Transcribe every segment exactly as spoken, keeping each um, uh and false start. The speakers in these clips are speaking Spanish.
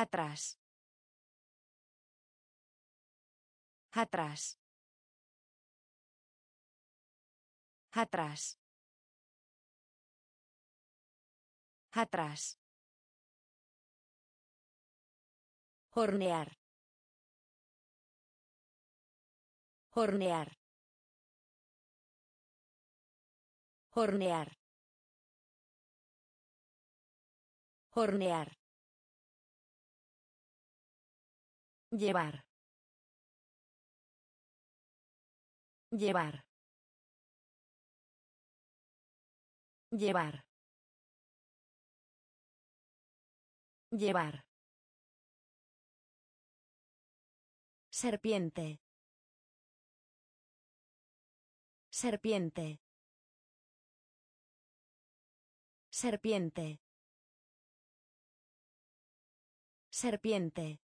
Atrás. Atrás. Atrás. Atrás. Hornear. Hornear. Hornear. Hornear. Llevar. Llevar. Llevar. Llevar. Serpiente. Serpiente. Serpiente. Serpiente.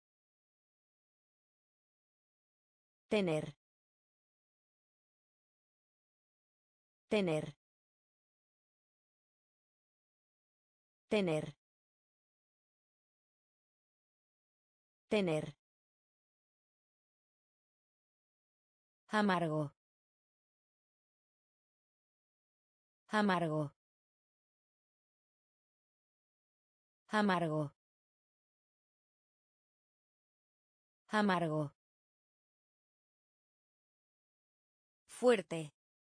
Tener. Tener. Tener. Tener. Amargo. Amargo. Amargo. Amargo. Fuerte.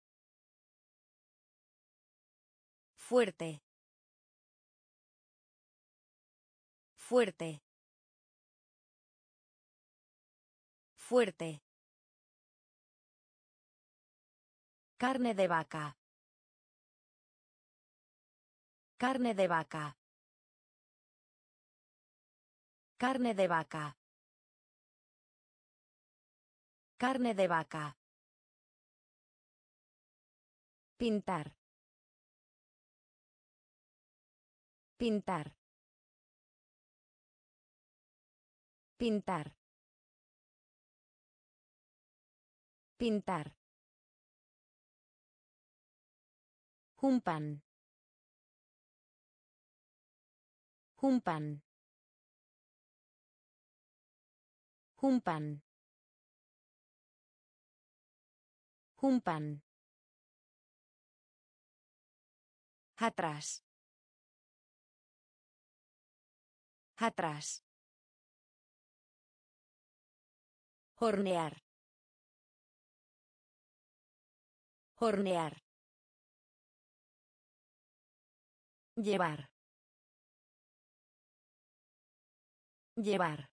Fuerte. Fuerte. Fuerte. Carne de vaca. Carne de vaca. Carne de vaca. Carne de vaca. Pintar. Pintar. Pintar. Pintar. Un pan. Un pan. Un pan. Un pan. Atrás. Atrás. Hornear. Hornear. Llevar. Llevar.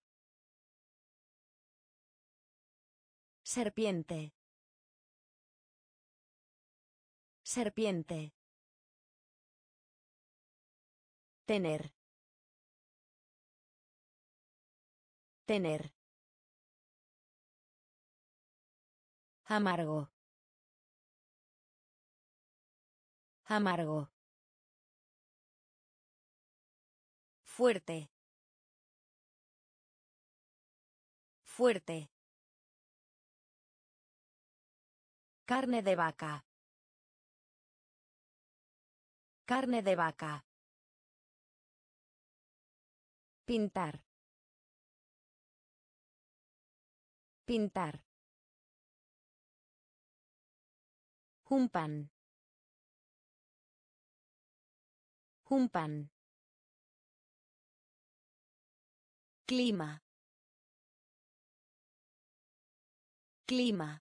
Serpiente. Serpiente. Tener. Tener. Amargo. Amargo. Fuerte. Fuerte. Carne de vaca. Carne de vaca. Pintar. Pintar. Un pan. Un pan. Clima. Clima.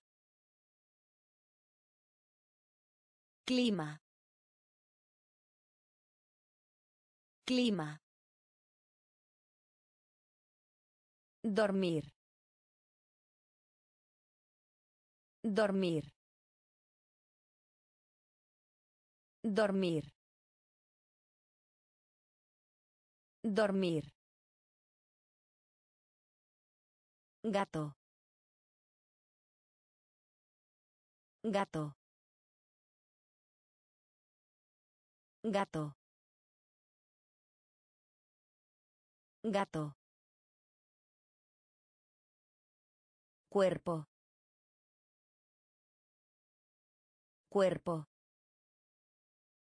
Clima. Clima. Dormir. Dormir. Dormir. Dormir. Gato. Gato. Gato. Gato. Cuerpo. Cuerpo.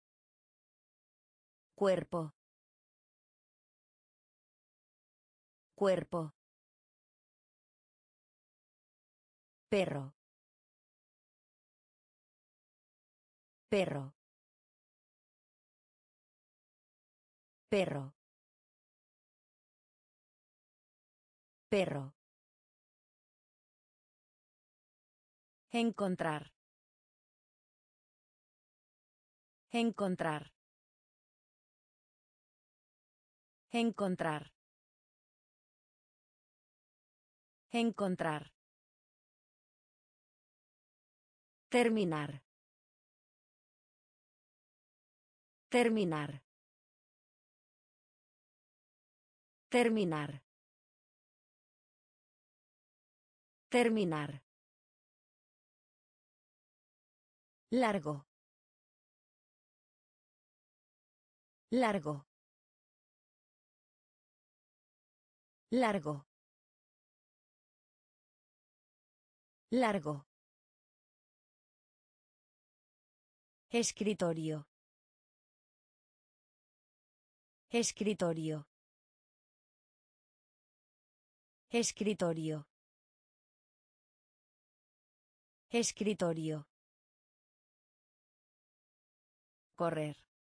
Cuerpo. Cuerpo. Perro. Perro. Perro. Perro. Encontrar. Encontrar. Encontrar. Encontrar. Terminar. Terminar. Terminar. Terminar. Largo. Largo. Largo. Largo. Escritorio. Escritorio. Escritorio. Escritorio. Correr.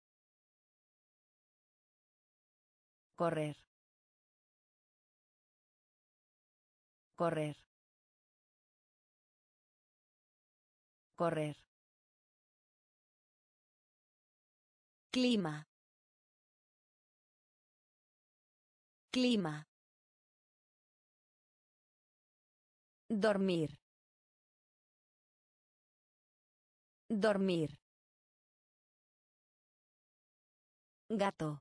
Correr. Correr. Correr. Clima. Clima. Dormir. Dormir. Gato.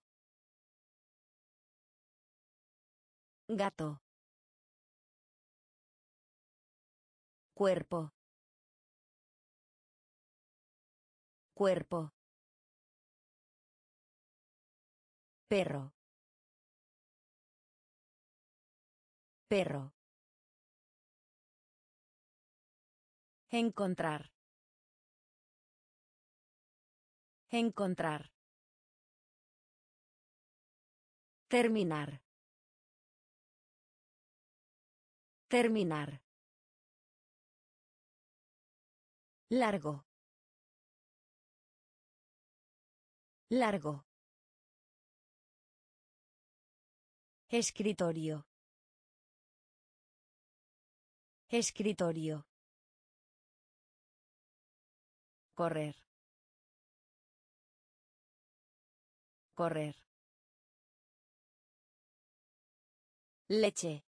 Gato. Cuerpo. Cuerpo. Perro. Perro. Encontrar. Encontrar. Terminar. Terminar. Largo. Largo. Escritorio. Escritorio. Correr. Correr. Leche.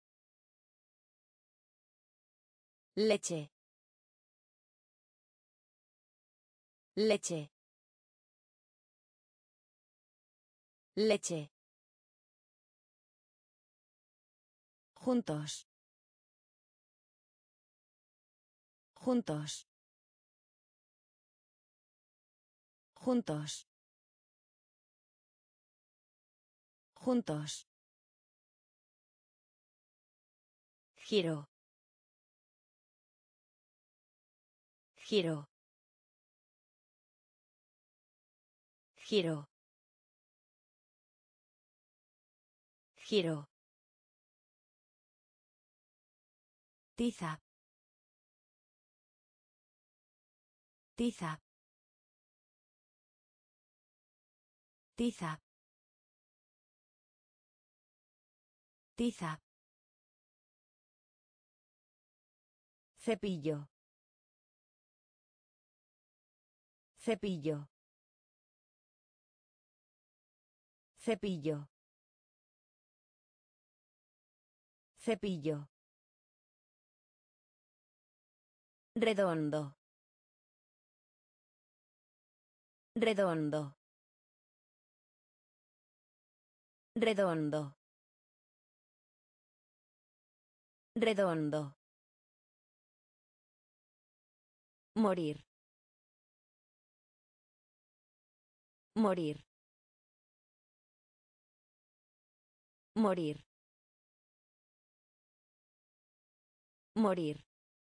Leche. Leche. Leche. Juntos. Juntos. Juntos. Juntos. Giro. Giro. Giro. Giro. Tiza. Tiza. Tiza. Tiza. Cepillo. Cepillo. Cepillo. Cepillo. Redondo. Redondo. Redondo. Redondo. Morir. Morir. Morir. Morir.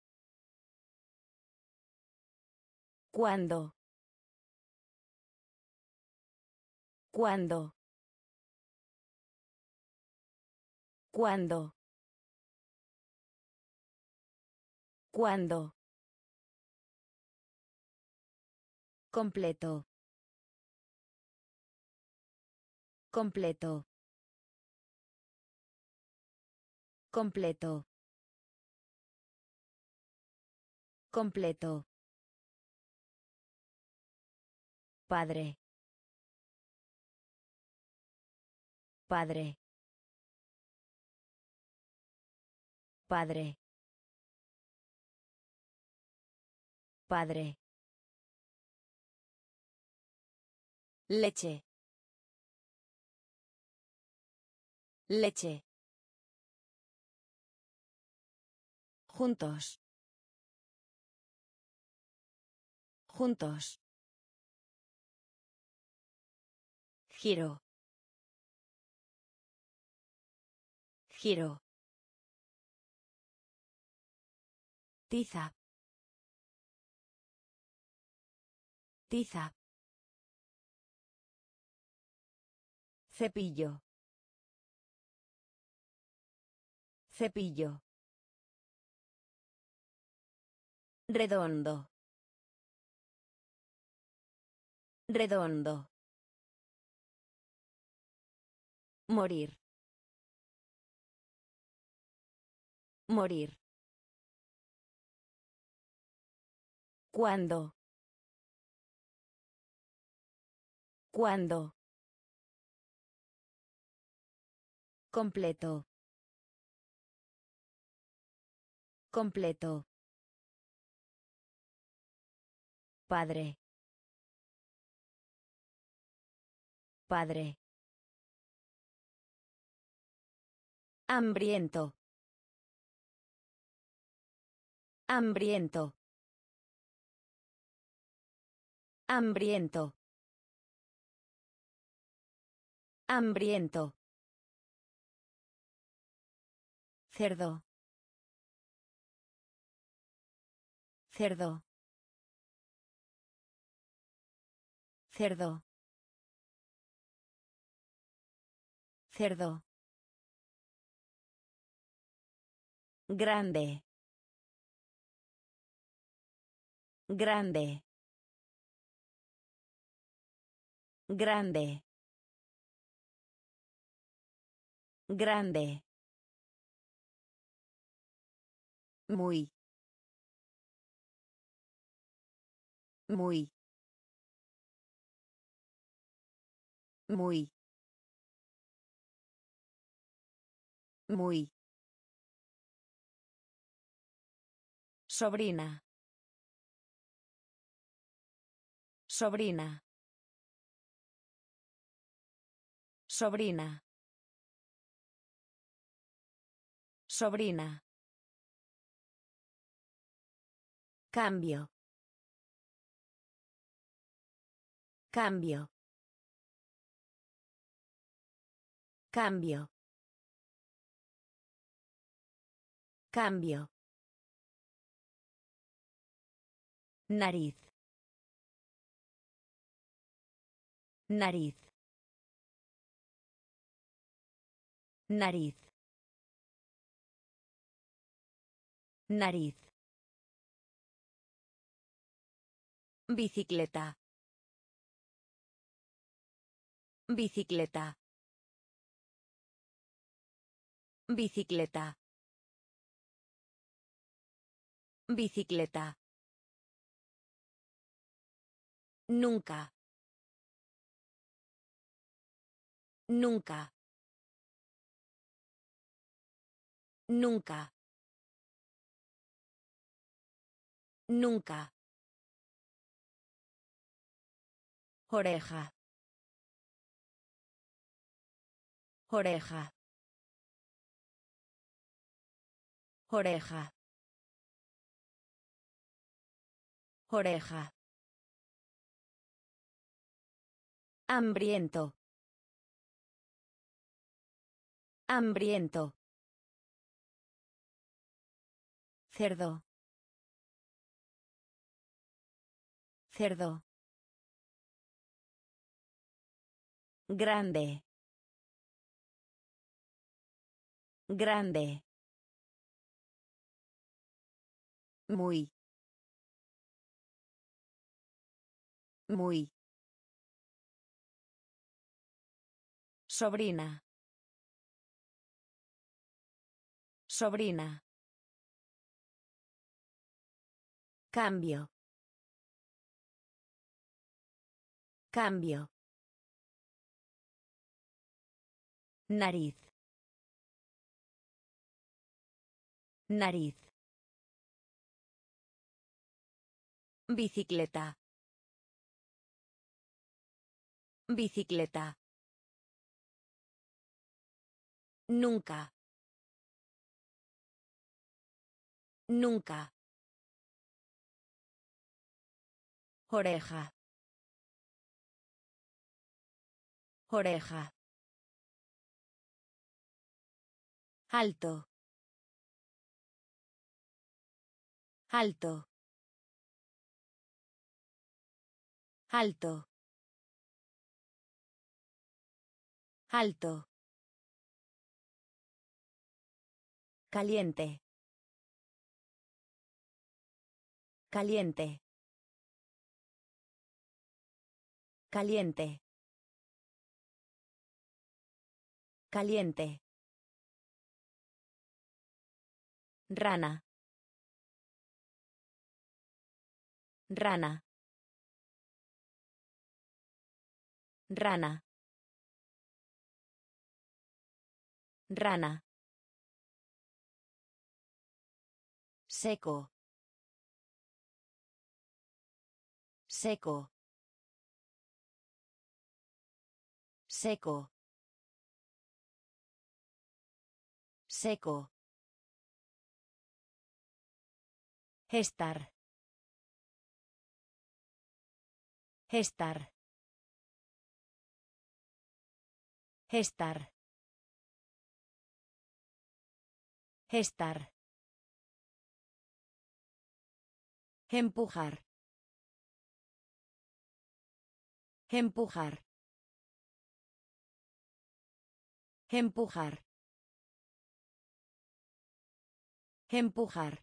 ¿Cuándo? ¿Cuándo? Cuando. Cuando. Completo. Completo. Completo. Completo. Padre. Padre. Padre. Padre. Leche. Leche. Juntos. Juntos. Giro. Giro. Tiza. Tiza. Cepillo. Cepillo. Redondo. Redondo. Morir. Morir. Cuando. Cuando. Completo. Completo. Padre. Padre. Hambriento. Hambriento. Hambriento. Hambriento. Cerdo. Cerdo. Cerdo. Cerdo. Grande. Grande. Grande. Grande. Muy. Muy. Muy. Muy. Sobrina. Sobrina. Sobrina. Sobrina. Cambio. Cambio. Cambio. Cambio. Nariz. Nariz. Nariz. Nariz. Bicicleta. Bicicleta. Bicicleta. Bicicleta. Nunca. Nunca. Nunca. Nunca. Oreja. Oreja. Oreja. Oreja. Hambriento. Hambriento. Cerdo. Cerdo. Grande. Grande. Muy. Muy. Sobrina. Sobrina. Cambio. Cambio. Nariz. Nariz. Bicicleta. Bicicleta. Nunca. Nunca. Oreja. Oreja. Alto. Alto. Alto. Alto. Caliente. Caliente. Caliente. Caliente. Rana. Rana. Rana. Rana. Seco. Seco. Seco. Seco. Estar. Estar. Estar. Estar. Empujar. Empujar. Empujar. Empujar.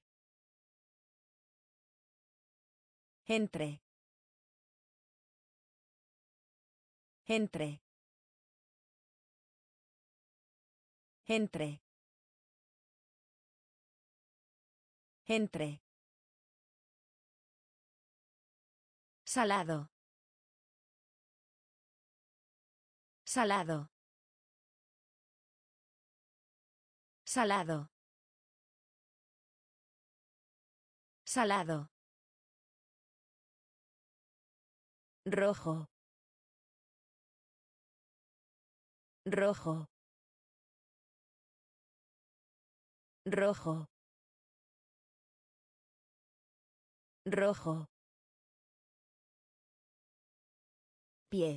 Entre. Entre. Entre. Entre. Salado. Salado. Salado. Salado. Rojo. Rojo. Rojo. Rojo. Pie.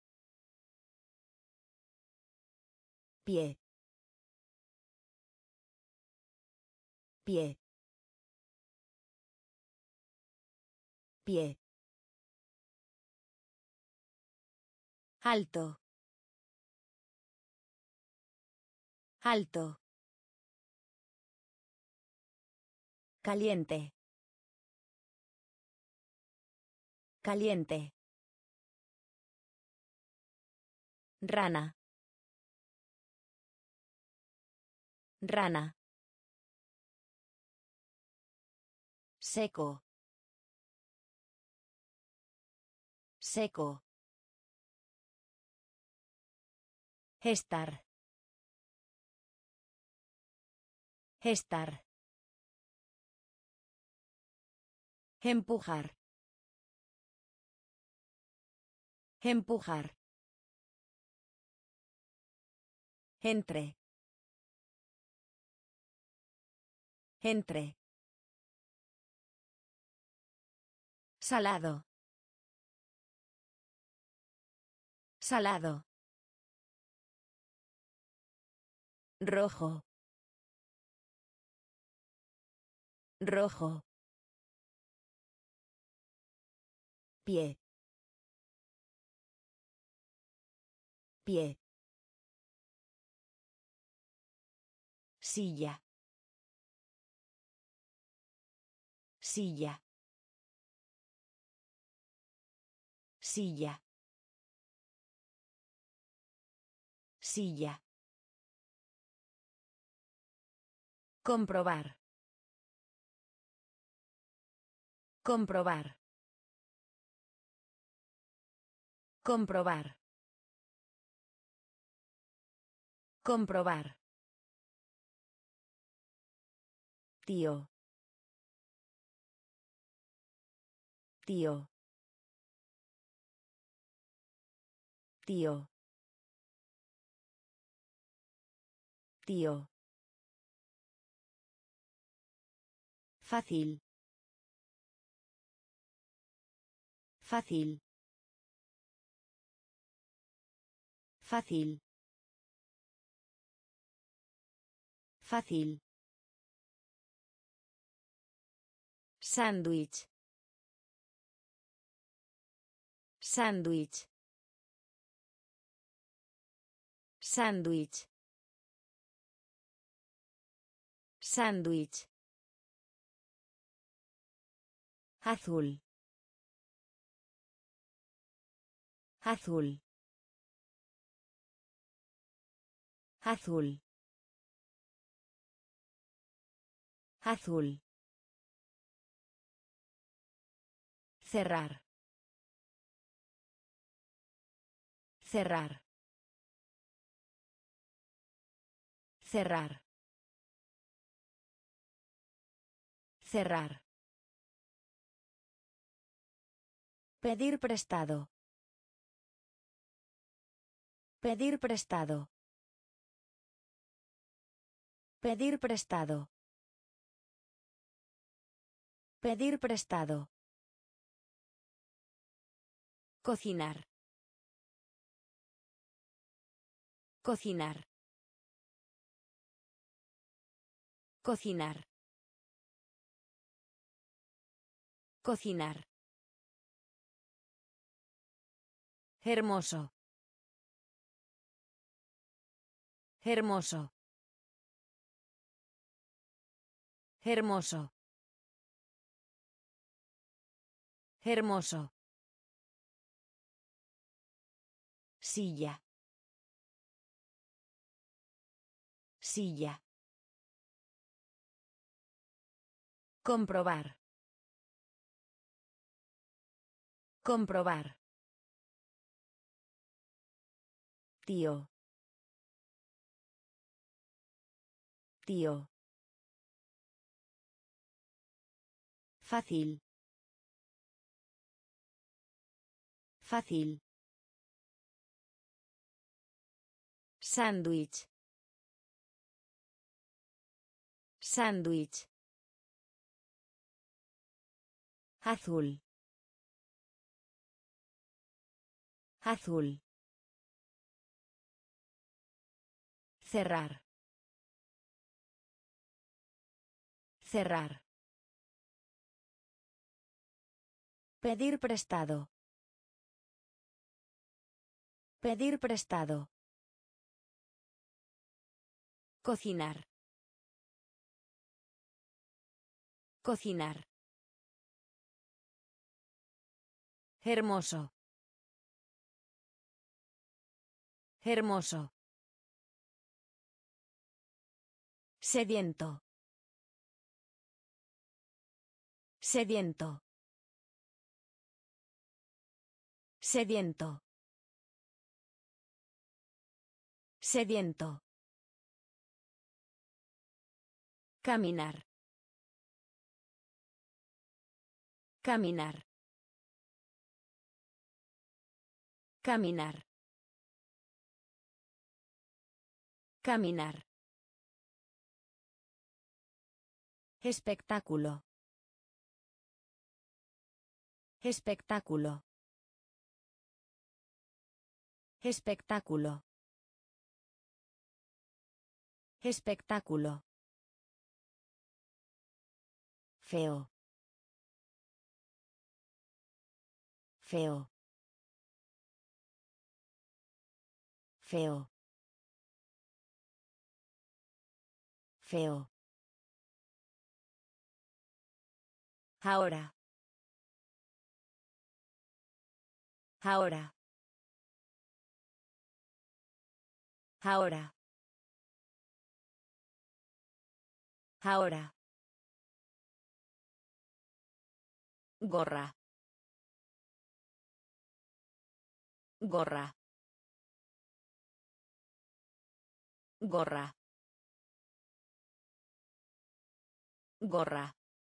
Pie. Pie. Pie. Alto. Alto. Caliente. Caliente. Rana. Rana. Seco. Seco. Estar. Estar. Empujar. Empujar. Entre. Entre. Salado. Salado. Rojo. Rojo. Pie. Pie. Silla. Silla. Silla. Silla. Comprobar. Comprobar. Comprobar. Comprobar. Tío. Tío. Tío. Tío. Fácil. Fácil. Fácil. Fácil. Sándwich. Sándwich. Sándwich. Sándwich. Azul. Azul. Azul. Azul. Cerrar. Cerrar. Cerrar. Cerrar. Pedir prestado. Pedir prestado. Pedir prestado. Pedir prestado. Cocinar. Cocinar. Cocinar. Cocinar. Hermoso. Hermoso. Hermoso. Hermoso. Silla. Silla. Comprobar. Comprobar. Tío. Tío. Fácil. Fácil. Sándwich. Sándwich. Azul. Azul. Cerrar. Cerrar. Pedir prestado. Pedir prestado. Cocinar. Cocinar. Hermoso. Hermoso. Sediento. Sediento. Sediento. Sediento. Caminar. Caminar. Caminar. Caminar. Espectáculo. Espectáculo. Espectáculo. Espectáculo. Feo. Feo. Feo. Feo. Ahora. Ahora. Ahora. Ahora. Gorra. Gorra. Gorra. Gorra.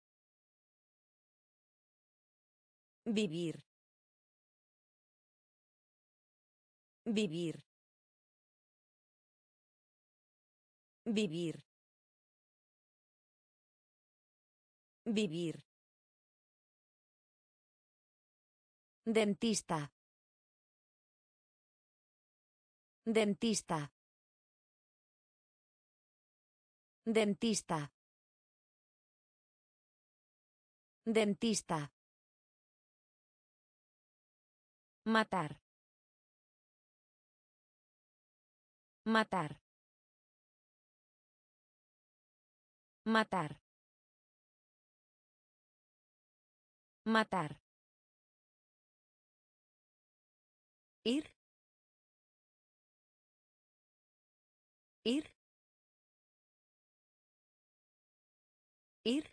Vivir. Vivir. Vivir. Vivir. Dentista. Dentista. Dentista. Dentista. Matar. Matar. Matar. Matar. Ir. Ir. Ir.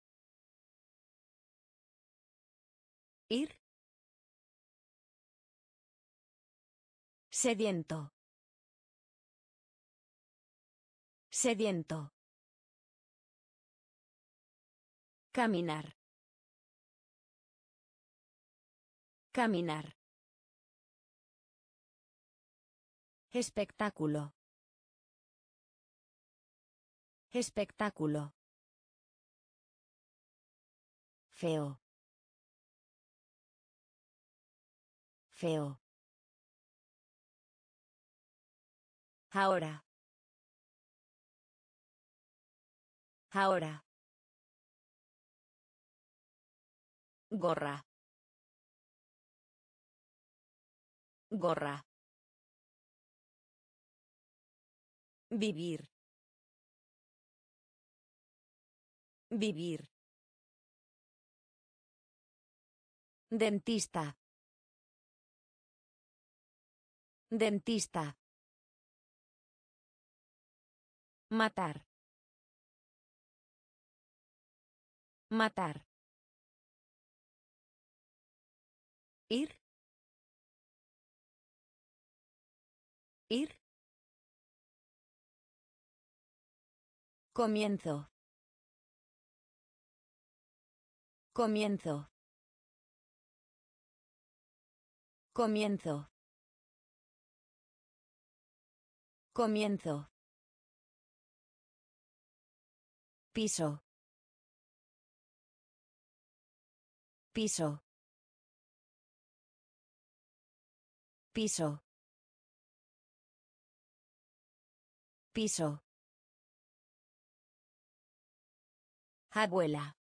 Ir. Sediento. Sediento. Caminar. Caminar. Espectáculo. Espectáculo. Feo. Feo. Ahora. Ahora. Gorra. Gorra. Vivir. Vivir. Dentista. Dentista. Matar. Matar. Ir. Ir. Comienzo. Comienzo. Comienzo. Comienzo. Piso. Piso. Piso. Piso. Abuela.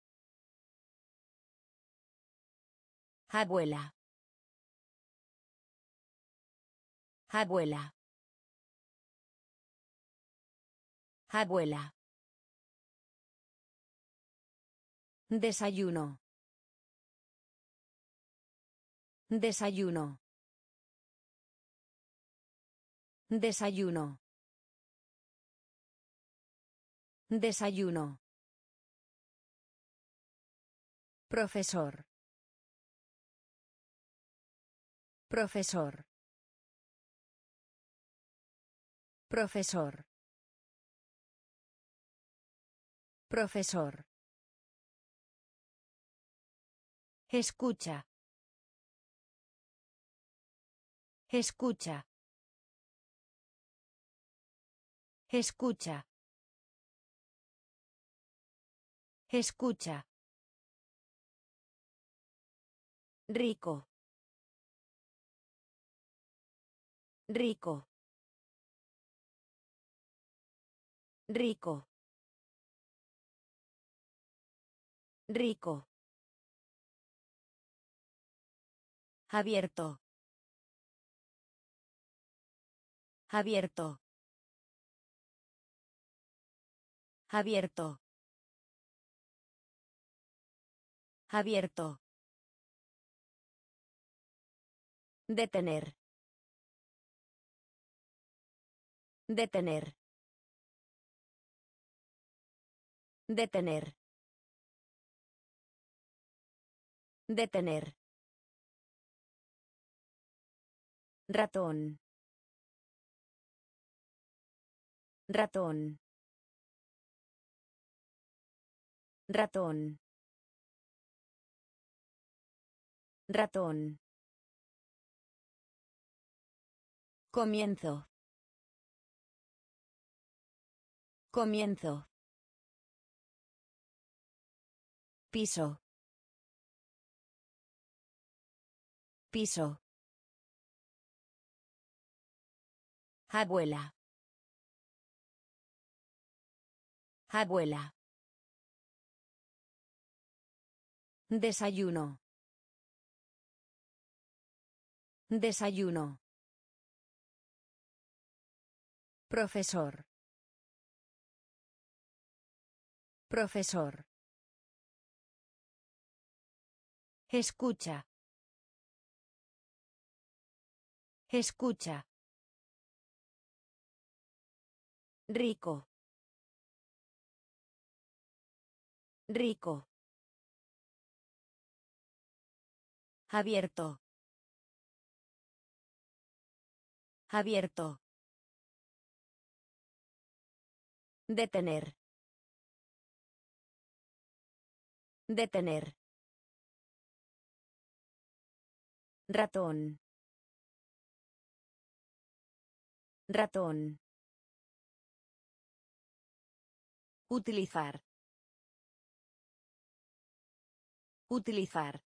Abuela. Abuela. Abuela. Desayuno. Desayuno. Desayuno. Desayuno. Profesor. Profesor. Profesor. Profesor. Escucha. Escucha. Escucha. Escucha. Rico. Rico. Rico. Rico. Abierto. Abierto. Abierto. Abierto. Detener. Detener. Detener. Detener. Ratón. Ratón. Ratón. Ratón. Comienzo. Comienzo. Piso. Piso. Abuela. Abuela. Desayuno. Desayuno. Profesor. Profesor. Escucha. Escucha. Rico. Rico. Abierto. Abierto. Detener. Detener. Ratón. Ratón. Utilizar. Utilizar.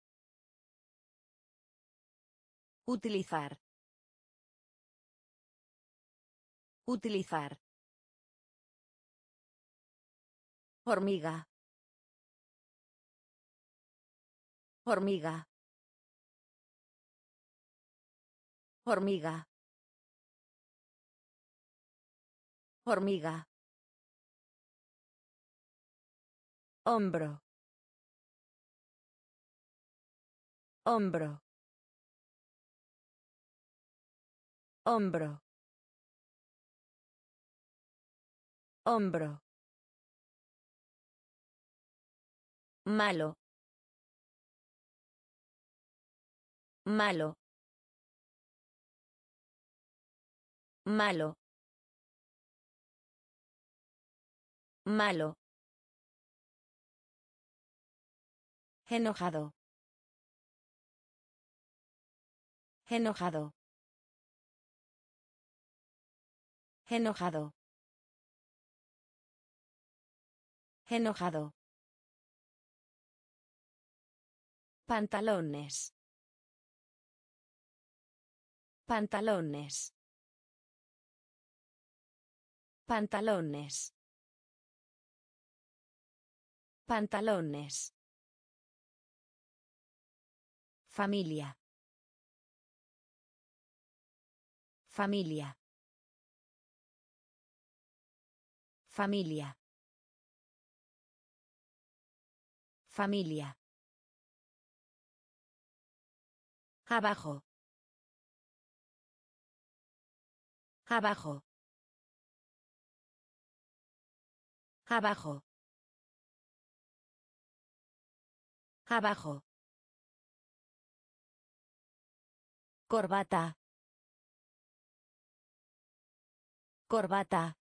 Utilizar. Utilizar. Hormiga. Hormiga. Hormiga. Hormiga. Hombro. Hombro. Hombro. Hombro. Malo. Malo. Malo. Malo. Enojado. Enojado. Enojado. Enojado. Pantalones. Pantalones. Pantalones. Pantalones. Familia. Familia. Familia. Familia. Abajo. Abajo. Abajo. Abajo. Corbata. Corbata.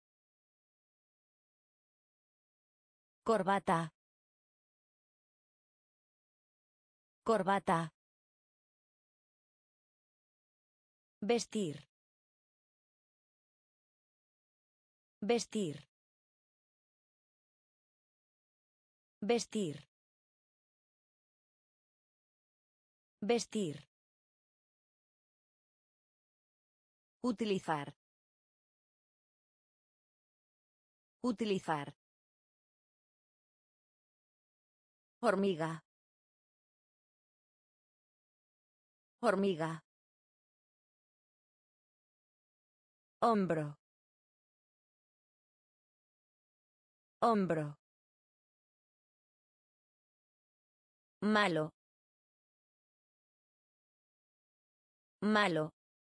Corbata. Corbata. Vestir. Vestir. Vestir. Vestir. Utilizar. Utilizar. Hormiga. Hormiga. Hombro. Hombro. Malo. Malo.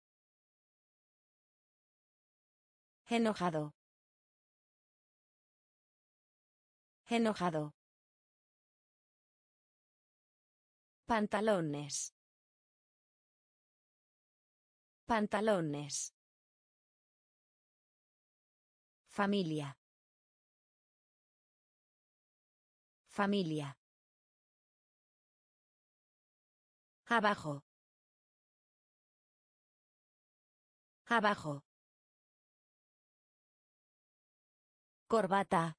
Enojado. Enojado. Pantalones. Pantalones. Familia. Familia. Abajo. Abajo. Corbata.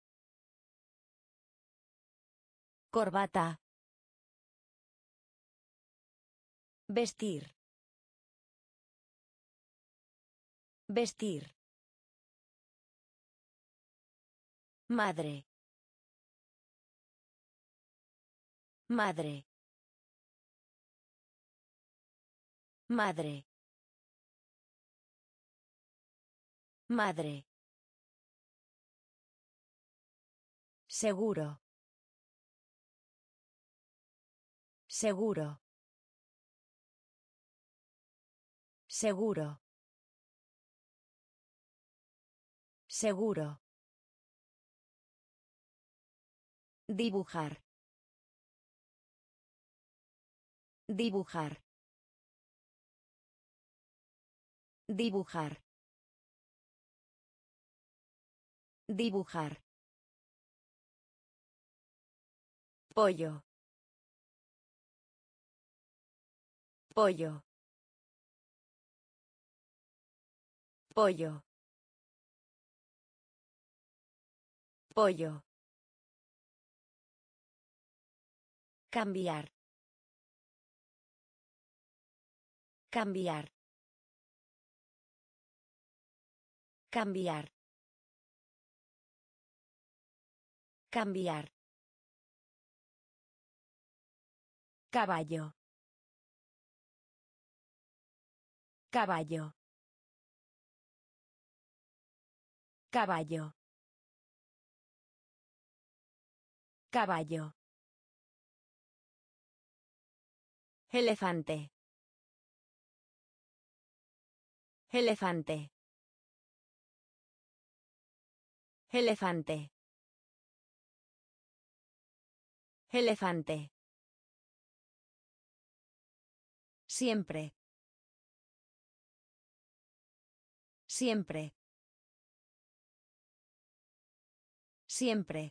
Corbata. Vestir. Vestir. Madre. Madre. Madre. Madre. Seguro. Seguro. Seguro. Seguro. Dibujar. Dibujar. Dibujar. Dibujar. Pollo. Pollo. Pollo. Pollo. Cambiar. Cambiar. Cambiar. Cambiar. Caballo. Caballo. Caballo. Caballo. Elefante. Elefante. Elefante. Elefante. Siempre. Siempre. Siempre.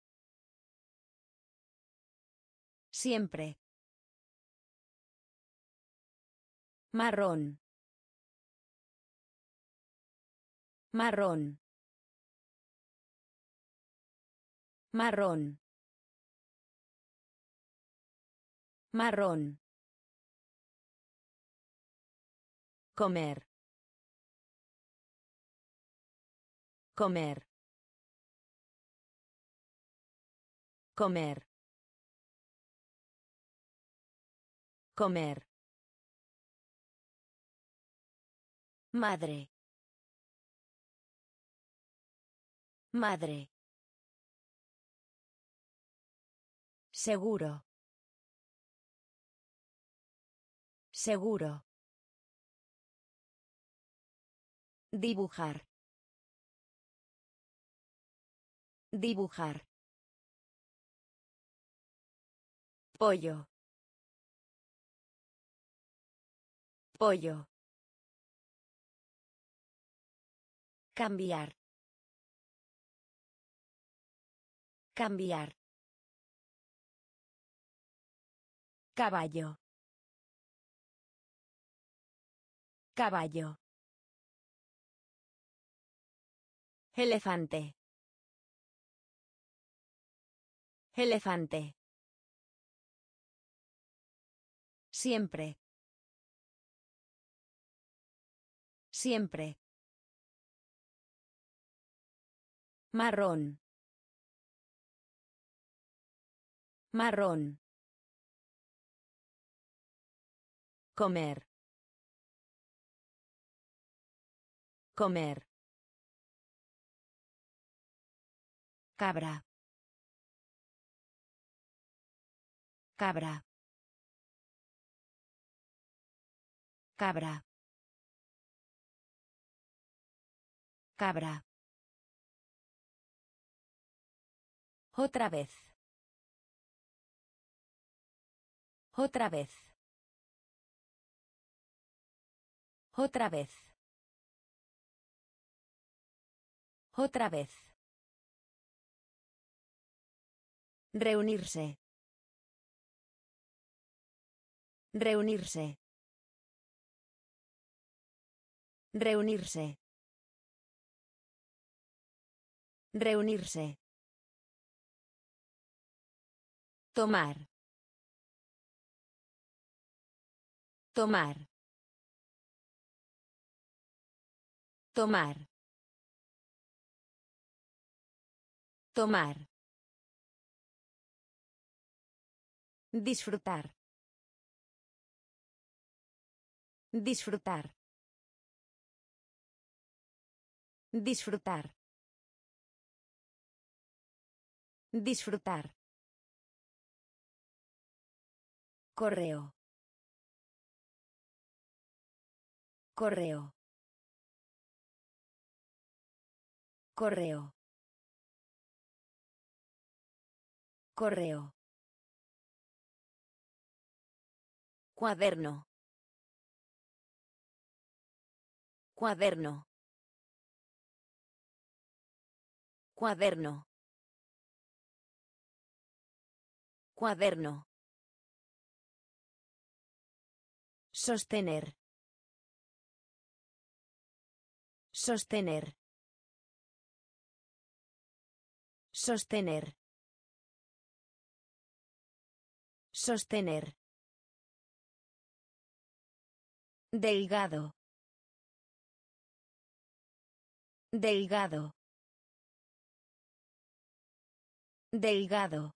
Siempre. Marrón. Marrón. Marrón. Marrón. Comer. Comer. Comer. Comer. Madre. Madre. Seguro. Seguro. Dibujar. Dibujar. Pollo. Pollo. Cambiar. Cambiar. Caballo. Caballo. Elefante. Elefante. Siempre. Siempre. Marrón. Marrón. Comer. Comer. Cabra. Cabra. Cabra. Cabra. Otra vez. Otra vez. Otra vez. Otra vez. Reunirse. Reunirse. Reunirse. Reunirse. Tomar. Tomar. Tomar. Tomar. Disfrutar. Disfrutar. Disfrutar. Disfrutar. Correo. Correo. Correo. Correo. Cuaderno. Cuaderno. Cuaderno. Cuaderno. Sostener. Sostener. Sostener. Sostener. Delgado. Delgado. Delgado.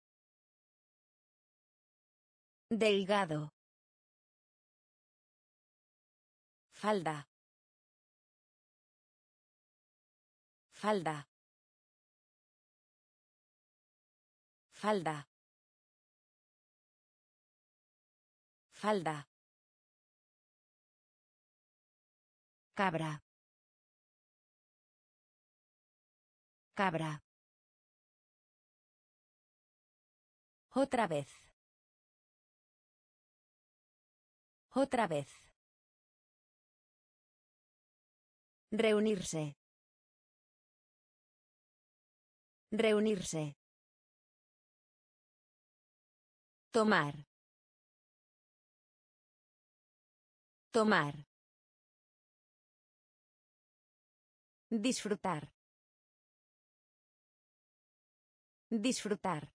Delgado. Falda. Falda. Falda. Falda. Cabra. Cabra. Otra vez. Otra vez. Reunirse. Reunirse. Tomar. Tomar. Disfrutar. Disfrutar.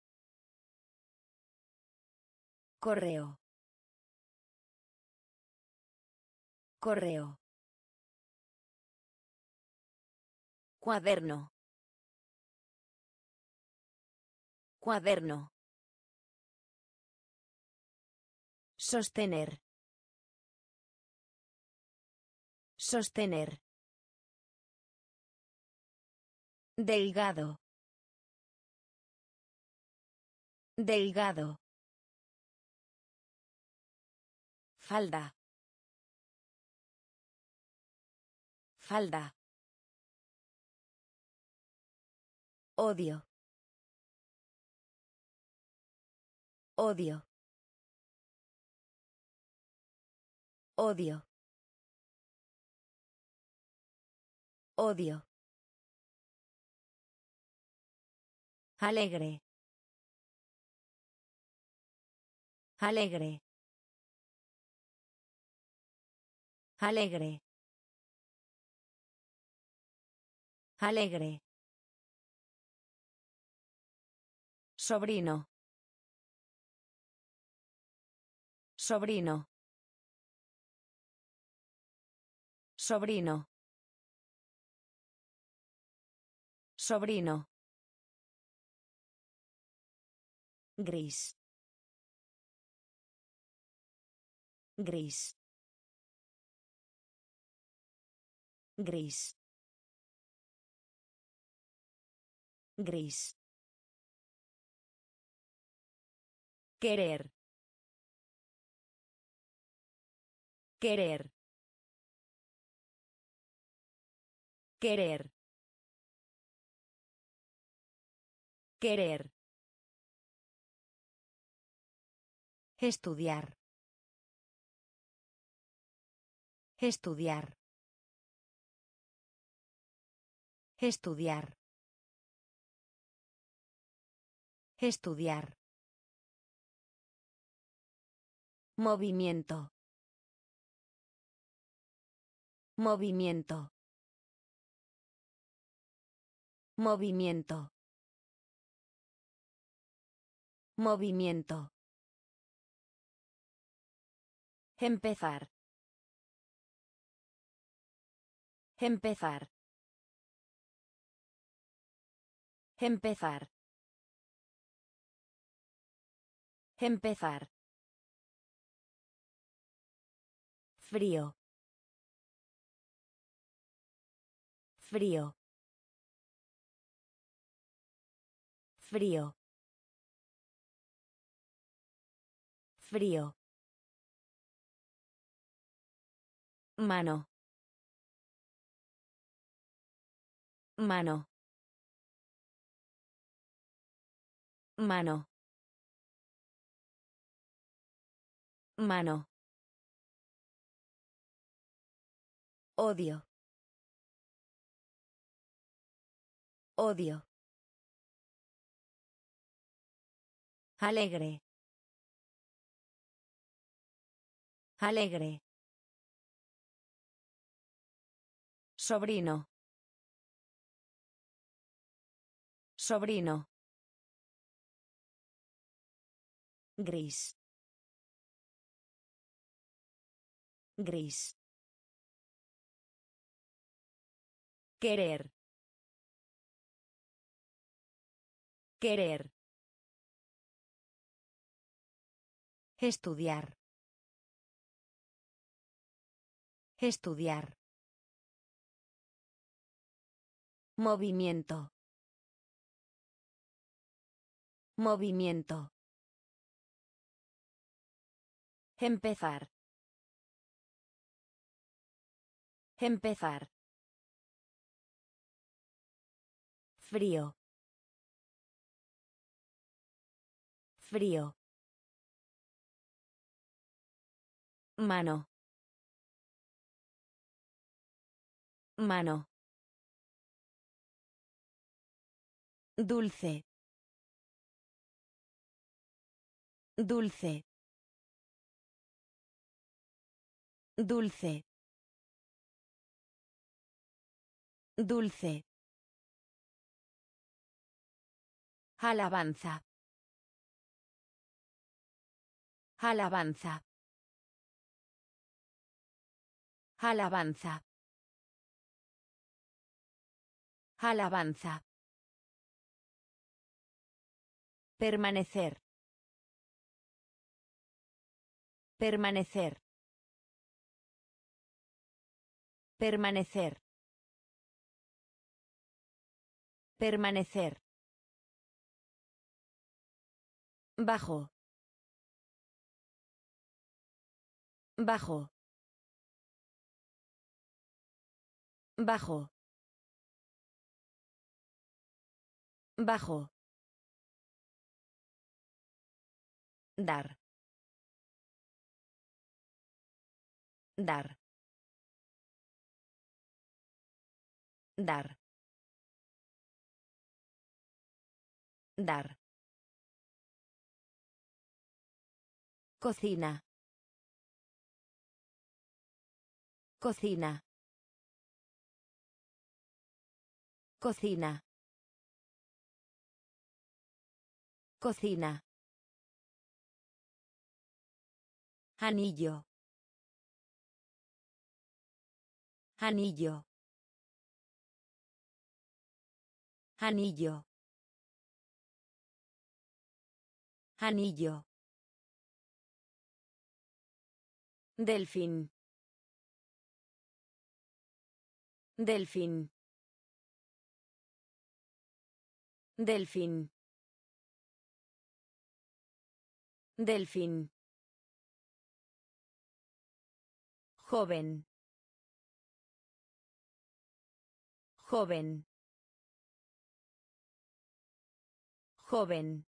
Correo. Correo. Cuaderno. Cuaderno. Sostener. Sostener. Delgado. Delgado. Falda. Falda. Odio. Odio. Odio. Odio. Alegre. Alegre. Alegre. Alegre. Sobrino. Sobrino. Sobrino. Sobrino. Gris. Gris. Gris. Gris. Querer. Querer. Querer. Querer. Estudiar. Estudiar. Estudiar. Estudiar. Movimiento. Movimiento. Movimiento. Movimiento. Empezar. Empezar. Empezar. Empezar. Frío. Frío. Frío. Frío. Mano. Mano. Mano. Mano. Odio. Odio. Alegre. Alegre. Sobrino. Sobrino. Gris. Gris. Querer. Querer. Estudiar. Estudiar. Movimiento. Movimiento. Empezar. Empezar. Frío. Frío. Mano. Mano. Dulce. Dulce. Dulce. Dulce. Alabanza. Alabanza. Alabanza. Alabanza. Permanecer. Permanecer. Permanecer. Permanecer. Bajo. Bajo. Bajo. Bajo. Dar. Dar. Dar. Dar. Cocina. Cocina. Cocina. Cocina. Anillo. Anillo. Anillo. Anillo. Delfín. Delfín. Delfín. Delfín. Joven. Joven. Joven.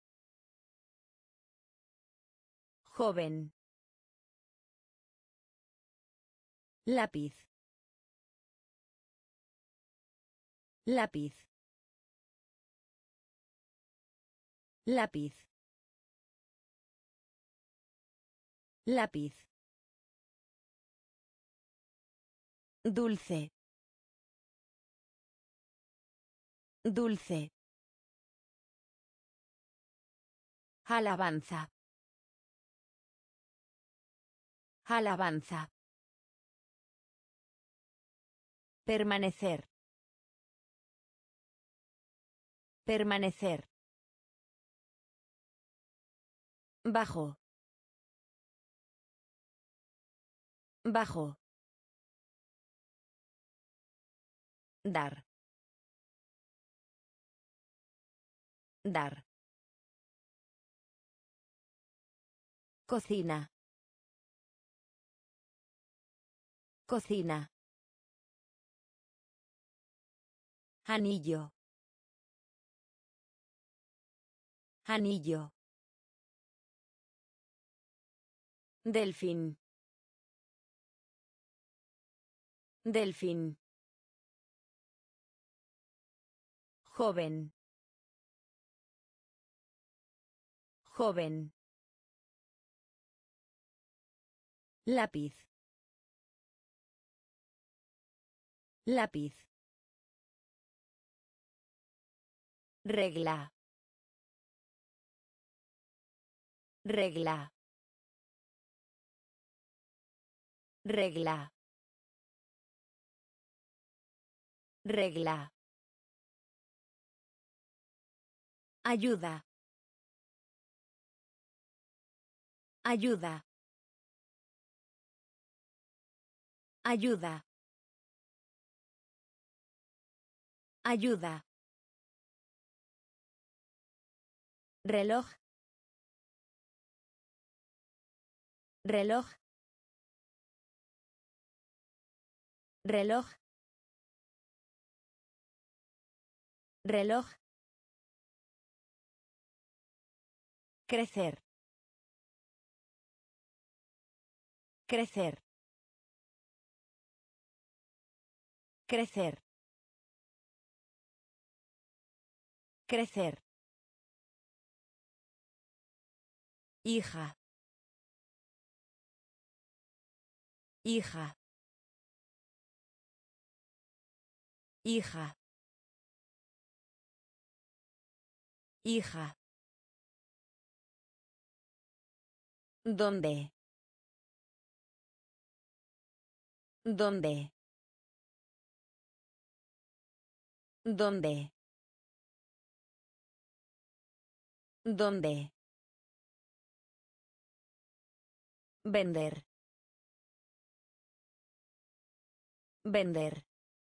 Joven. Lápiz. Lápiz. Lápiz. Lápiz. Dulce. Dulce. Alabanza. Alabanza. Permanecer. Permanecer. Bajo. Bajo. Dar. Dar. Cocina. Cocina. Anillo. Anillo. Delfín. Delfín. Joven. Joven. Lápiz. Lápiz. Regla. Regla. Regla. Regla. Ayuda. Ayuda. Ayuda. Ayuda. Reloj. Reloj. Reloj. Reloj. Crecer. Crecer. Crecer. Crecer. Hija. Hija. Hija. Hija. ¿Dónde? ¿Dónde? ¿Dónde? ¿Dónde? Vender. Vender.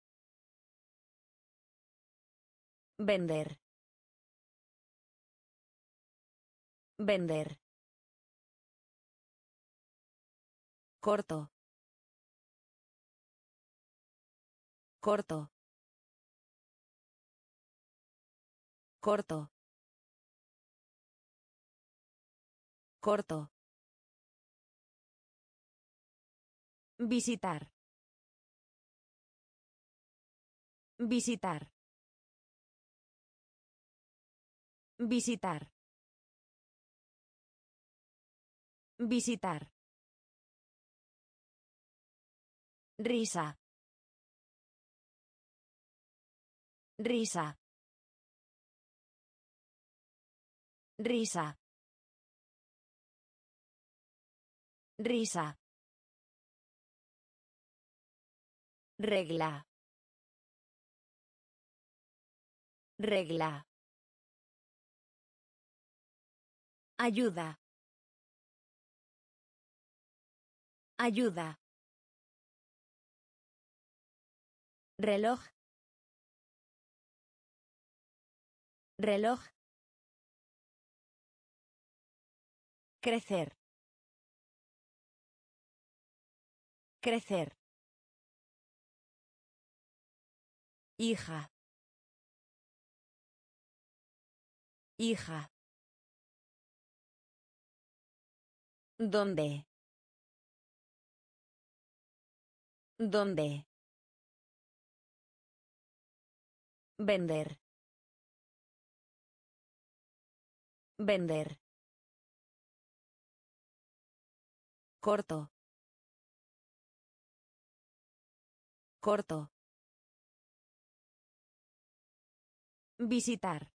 Vender. Vender. Corto. Corto. Corto. Corto. Visitar. Visitar. Visitar. Visitar. Risa. Risa. Risa. Risa. Regla. Regla. Ayuda. Ayuda. Reloj. Reloj. Crecer. Crecer. Hija. Hija. ¿Dónde? ¿Dónde? Vender. Vender. Corto. Corto. Visitar.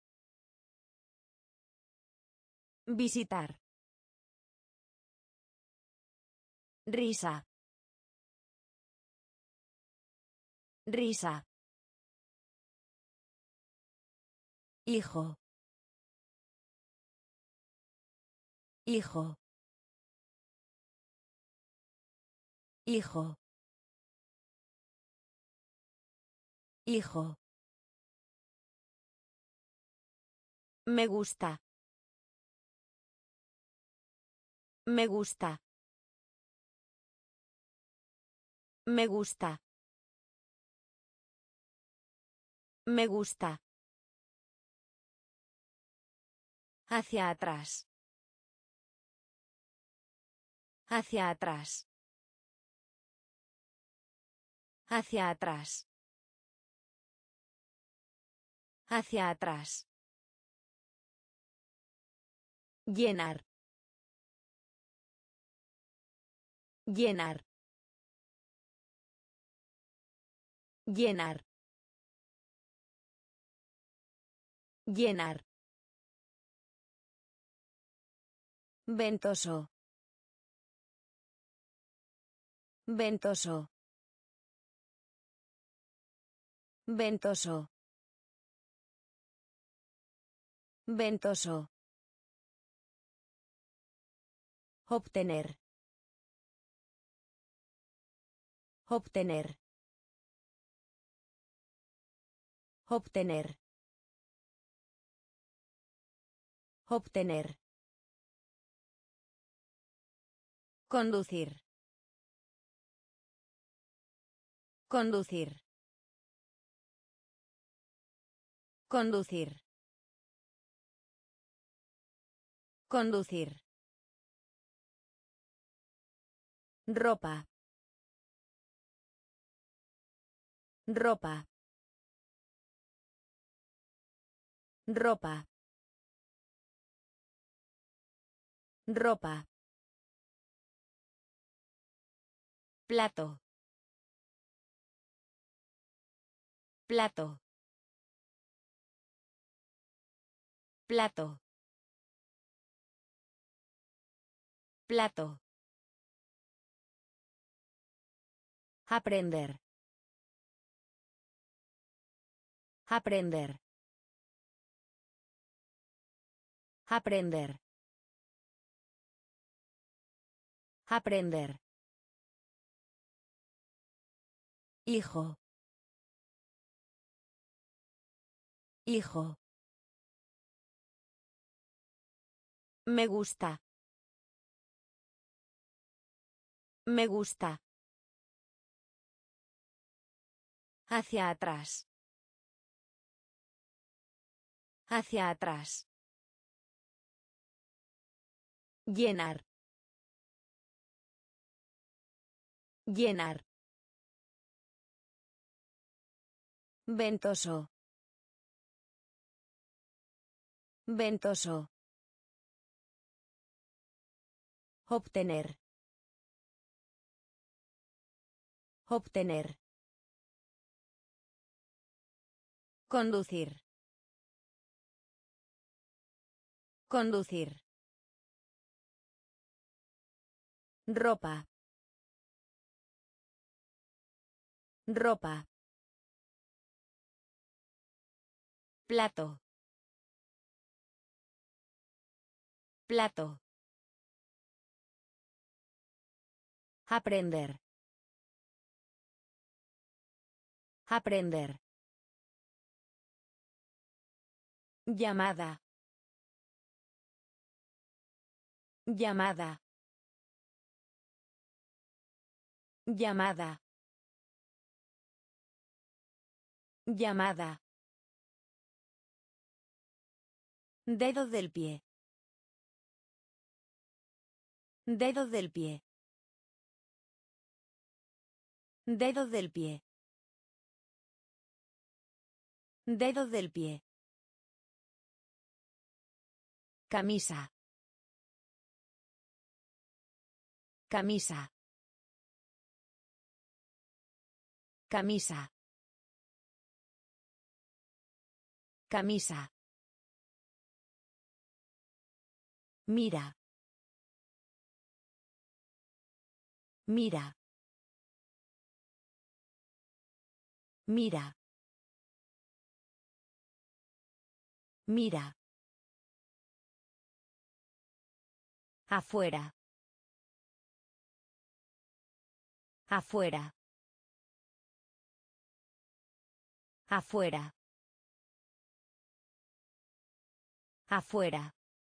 Visitar. Risa. Risa. Hijo. Hijo. Hijo. Hijo. Me gusta. Me gusta. Me gusta. Me gusta. Hacia atrás. Hacia atrás. Hacia atrás. Hacia atrás. Llenar. Llenar. Llenar. Llenar. Ventoso. Ventoso. Ventoso. Ventoso. Obtener. Obtener. Obtener. Obtener. Conducir. Conducir. Conducir. Conducir. Ropa. Ropa. Ropa. Ropa. Plato. Plato. Plato. Plato. Aprender. Aprender. Aprender. Aprender. Hijo. Hijo. Me gusta. Me gusta. Hacia atrás. Hacia atrás. Llenar. Llenar. Ventoso. Ventoso. Obtener. Obtener. Conducir. Conducir. Ropa. Ropa. Plato. Plato. Aprender. Aprender. Llamada. Llamada. Llamada. Llamada. Dedo del pie. Dedo del pie. Dedo del pie. Dedo del pie. Camisa. Camisa. Camisa. Camisa. Mira. Mira. Mira. Mira. Afuera. Afuera. Afuera. Afuera.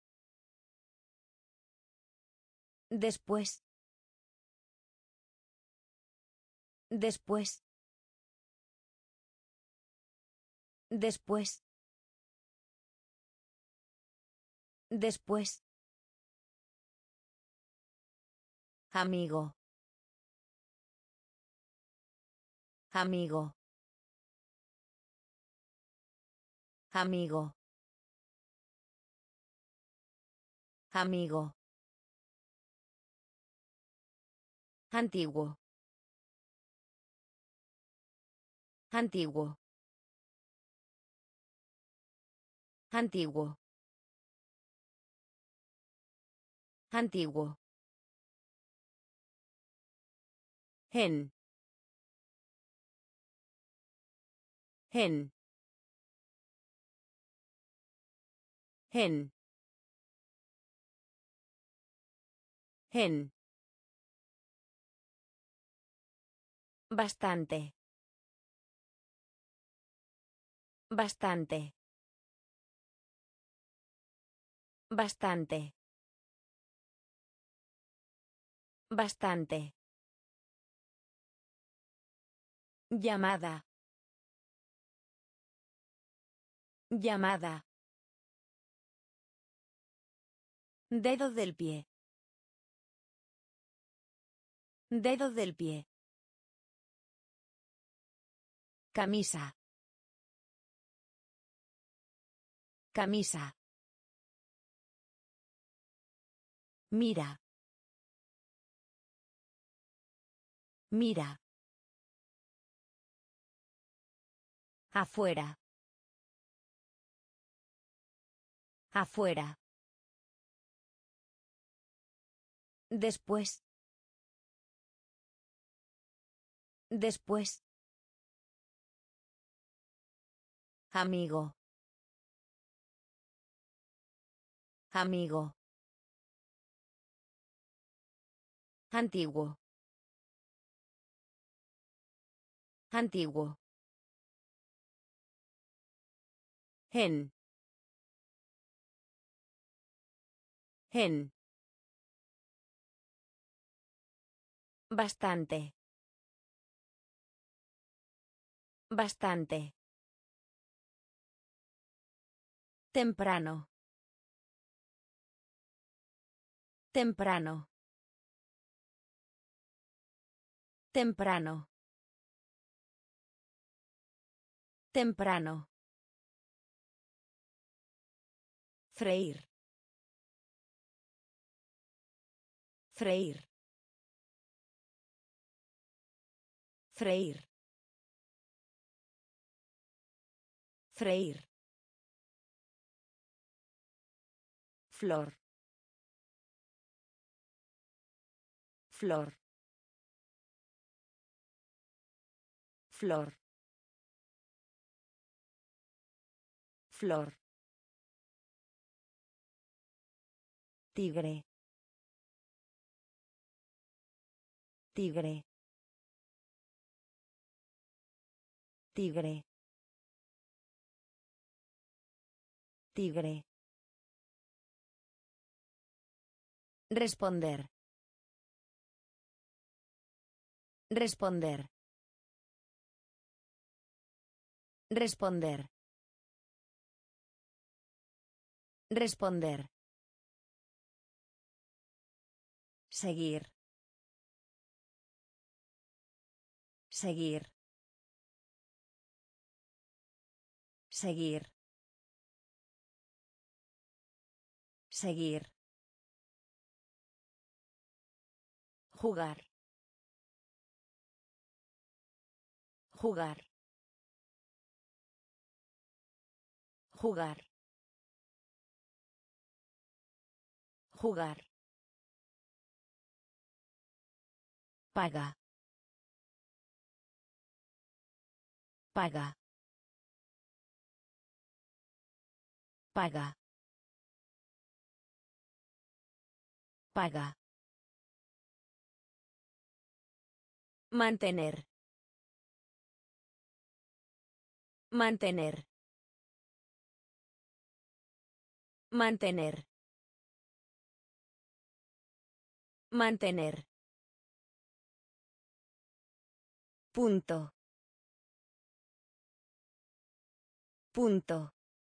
Después. Después. Después. Después. Amigo. Amigo. Amigo. Amigo. Antiguo. Antiguo. Antiguo. Antiguo. Gen. Gen. Gen. Gen. Bastante. Bastante. Bastante. Bastante. Llamada. Llamada. Dedo del pie. Dedo del pie. Camisa. Camisa. Mira. Mira. Afuera. Afuera. Después. Después. Amigo. Amigo. Antiguo. Antiguo. Gen. Gen. Bastante. Bastante. Temprano. Temprano. Temprano. Temprano. Freír. Freír. Freír. Freír. Flor. Flor. Flor. Flor. Tigre. Tigre. Tigre. Tigre. Responder. Responder. Responder. Responder. Seguir. Seguir. Seguir. Seguir. Jugar. Jugar. Jugar. Jugar. Paga. Paga. Paga. Paga. Mantener. Mantener. Mantener. Mantener. Punto. Punto.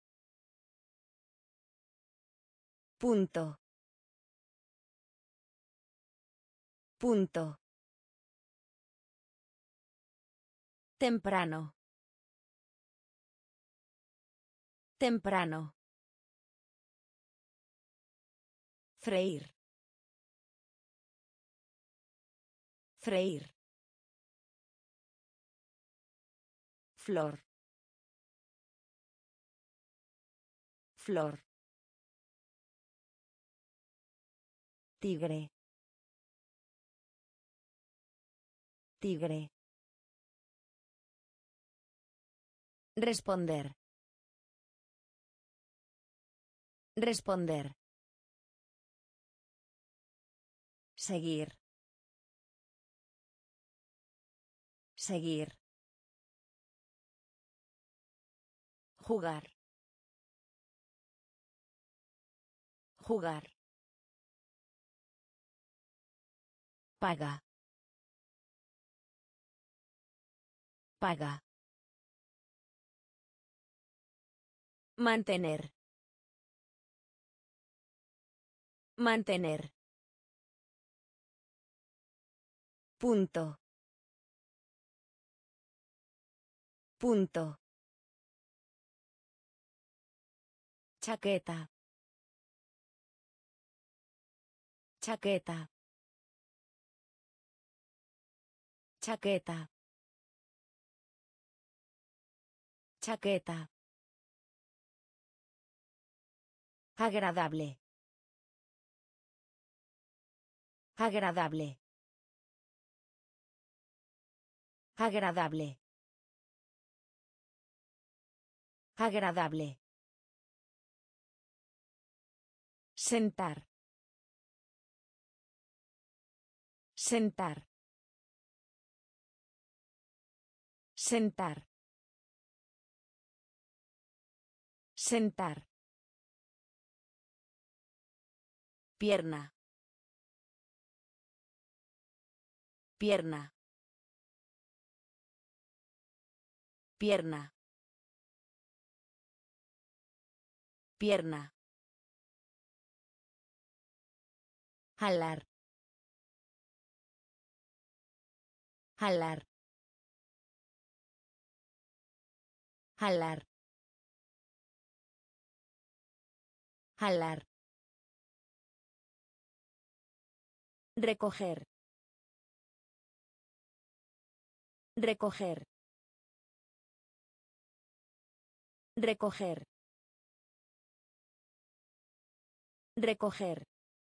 Punto. Punto. Temprano. Temprano. Freír. Freír. Flor. Flor. Tigre. Tigre. Responder. Responder. Seguir. Seguir. Jugar. Jugar. Paga. Paga. Mantener. Mantener. Punto. Punto. Chaqueta. Chaqueta. Chaqueta. Chaqueta. Agradable. Agradable. Agradable. Agradable. Sentar. Sentar. Sentar. Sentar. Pierna. Pierna. Pierna. Pierna. Jalar. Jalar. Jalar. Jalar. Recoger. Recoger. Recoger. Recoger.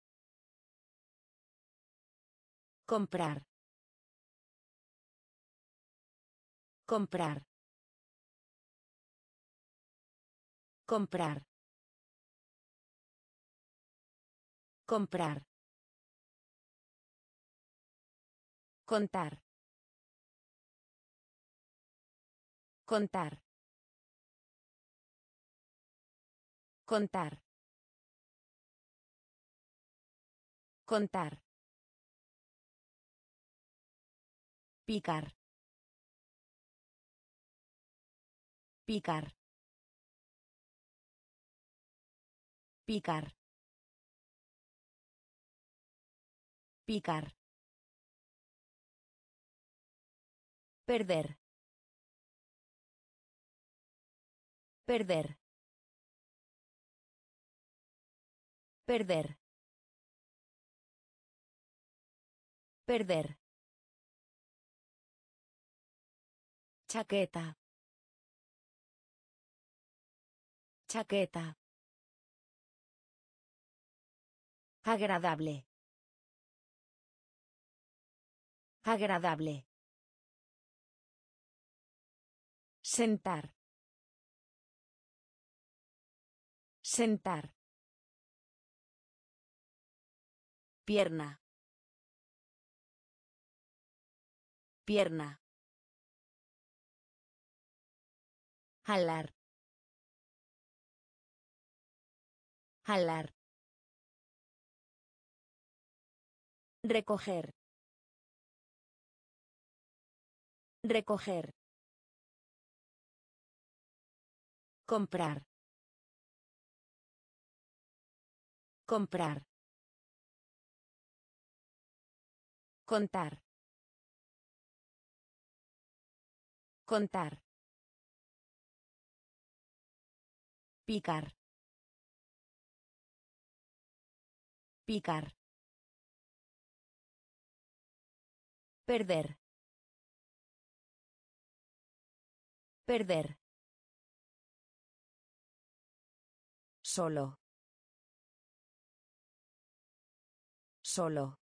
Comprar. Comprar. Comprar. Comprar. Contar. Contar. Contar. Contar. Picar. Picar. Picar. Picar. Perder. Perder. Perder. Perder. Chaqueta. Chaqueta. Agradable. Agradable. Sentar. Sentar. Pierna. Pierna. Jalar. Jalar. Recoger. Recoger. Comprar. Comprar. Contar. Contar. Picar. Picar. Perder. Perder. Solo. Solo.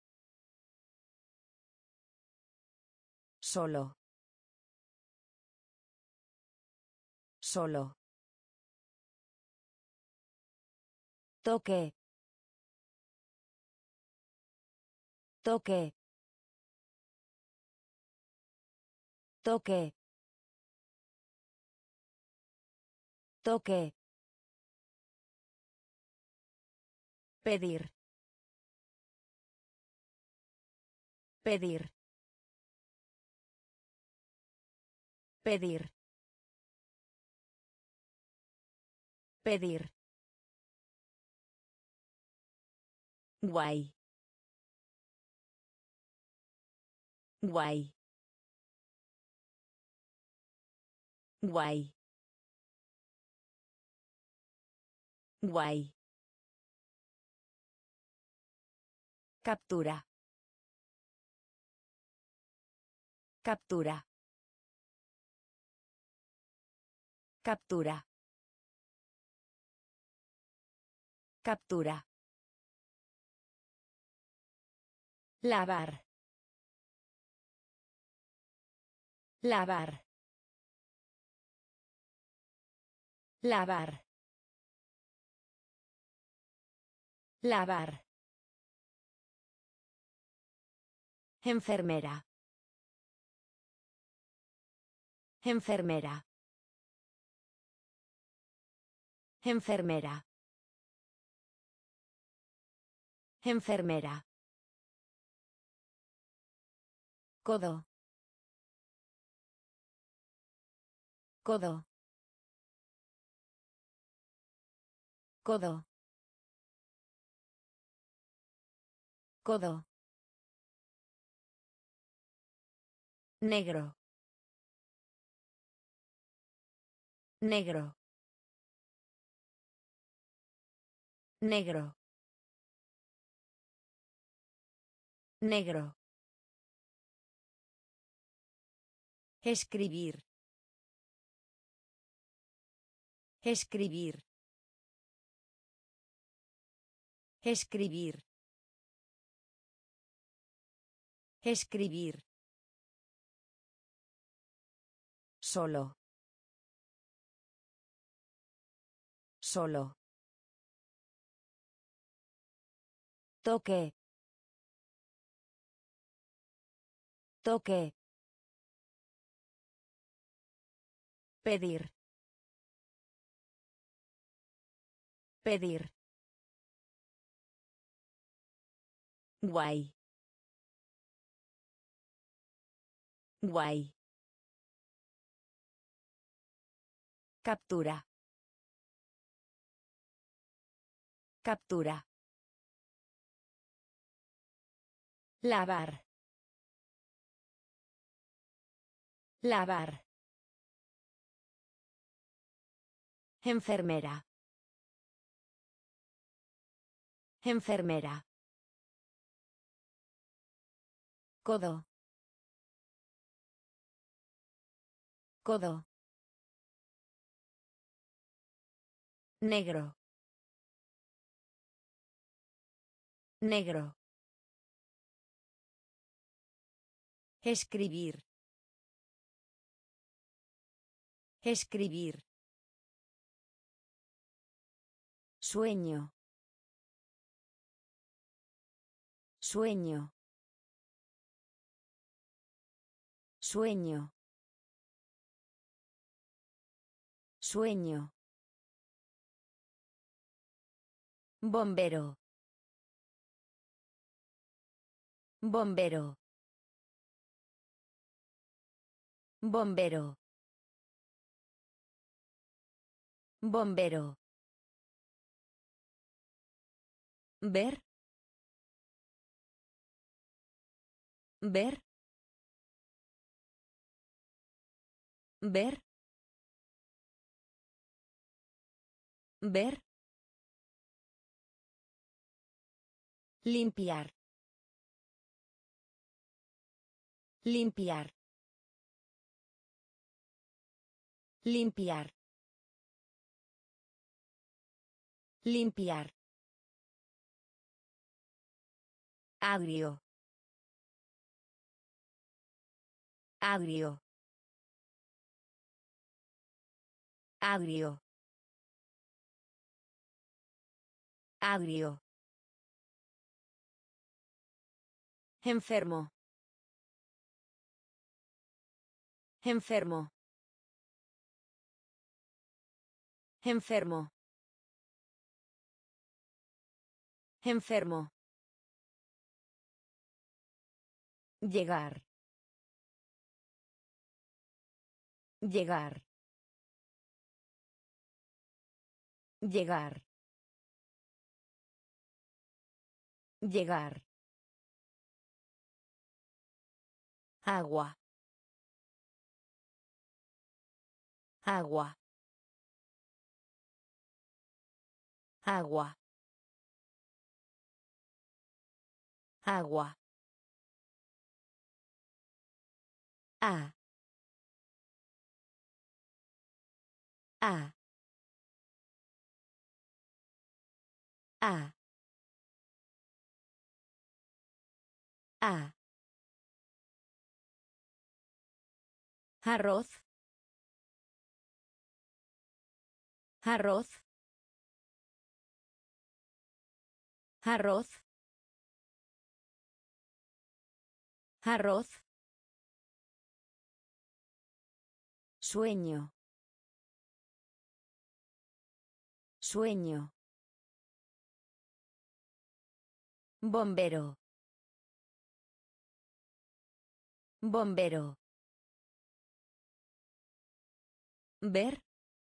Solo. Solo. Toque. Toque. Toque. Toque. Pedir. Pedir. Pedir. Pedir. Guay. Guay. Guay. Guay. Captura. Captura. Captura. Captura. Lavar. Lavar. Lavar. Lavar. Enfermera. Enfermera. Enfermera. Enfermera. Codo. Codo. Codo. Codo. Negro. Negro. Negro. Negro. Escribir. Escribir. Escribir. Escribir. Solo. Solo. Toque. Toque. Pedir. Pedir. Guay. Guay. Captura. Captura. Lavar. Lavar. Enfermera. Enfermera. Codo. Codo. Negro. Negro. Escribir. Escribir. Sueño. Sueño. Sueño. Sueño. Bombero. Bombero. Bombero. Bombero. Ver. Ver. Ver. Ver. Limpiar. Limpiar. Limpiar. Limpiar. Agrio. Agrio. Agrio. Agrio. Enfermo. Enfermo. Enfermo. Enfermo. Llegar. Llegar. Llegar. Llegar. Agua. Agua. Agua. Agua. A. A. A. A. Arroz. Arroz. Arroz. Arroz. Sueño. Sueño. Bombero. Bombero. Ver.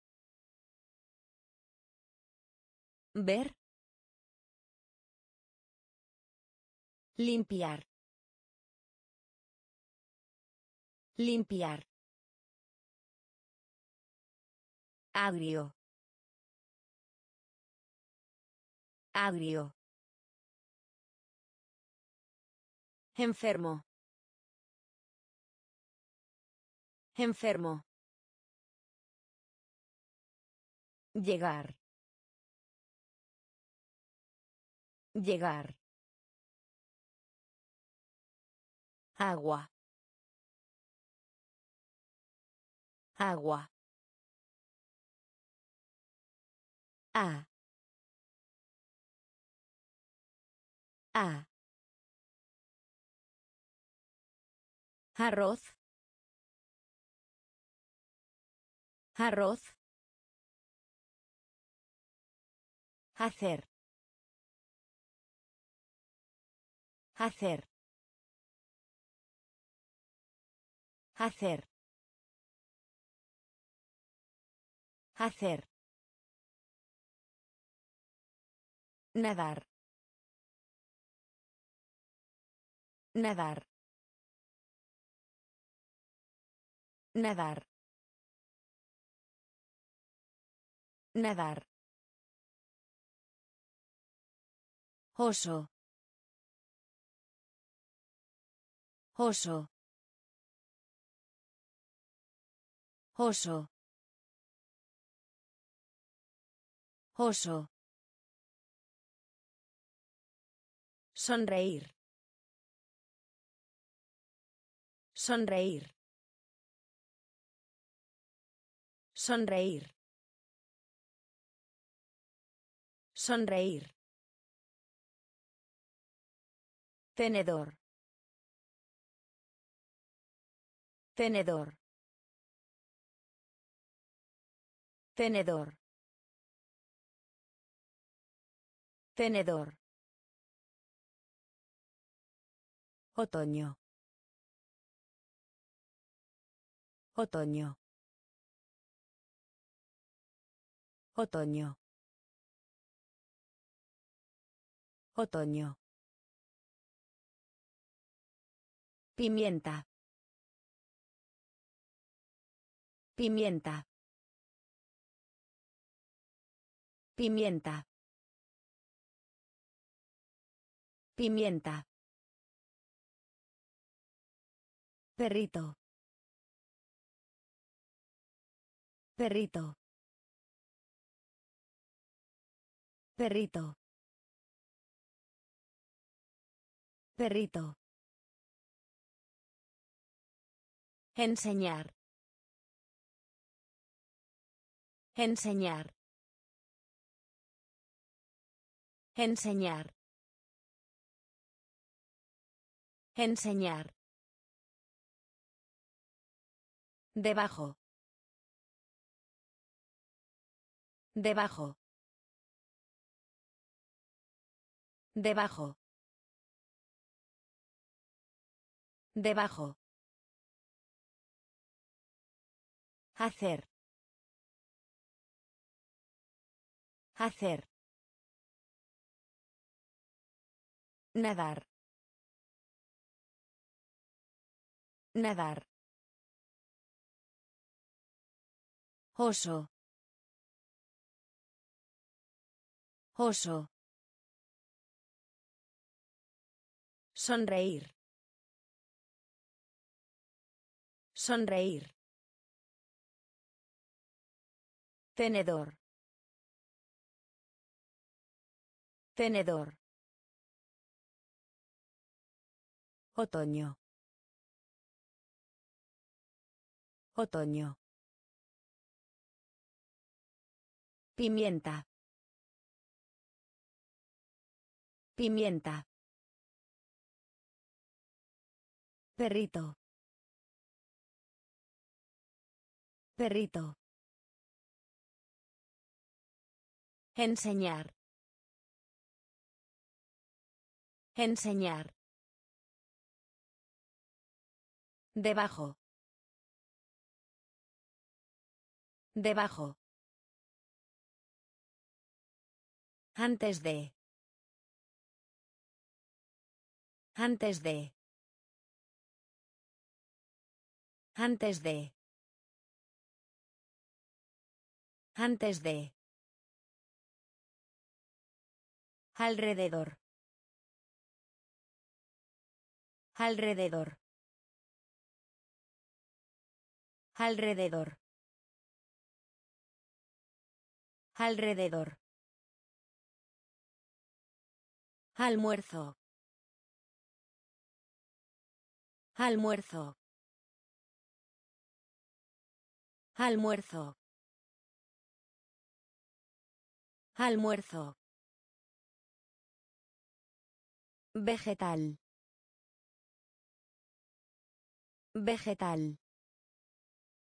Ver. Limpiar. Limpiar. Agrio. Agrio. Enfermo. Enfermo. Llegar. Llegar. Agua. Agua. A. A. Arroz. Arroz. Hacer. Hacer. Hacer. Hacer. Nadar. Nadar. Nadar. Nadar. Oso. Oso. Oso. Oso. Sonreír. Sonreír. Sonreír. Sonreír. Tenedor. Tenedor. Tenedor. Tenedor. Otoño. Otoño. Otoño. Otoño. Pimienta. Pimienta. Pimienta. Pimienta. Perrito. Perrito. Perrito. Perrito. Enseñar. Enseñar. Enseñar. Enseñar. Debajo. Debajo. Debajo. Debajo. Hacer. Hacer. Nadar. Nadar. Oso. Oso. Sonreír. Sonreír. Tenedor. Tenedor. Otoño. Otoño. Pimienta. Pimienta. Perrito. Perrito. Enseñar. Enseñar. Debajo. Debajo. Antes de. Antes de. Antes de. Antes de. Alrededor. Alrededor. Alrededor. Alrededor. Almuerzo. Almuerzo. Almuerzo. Almuerzo. Vegetal. Vegetal.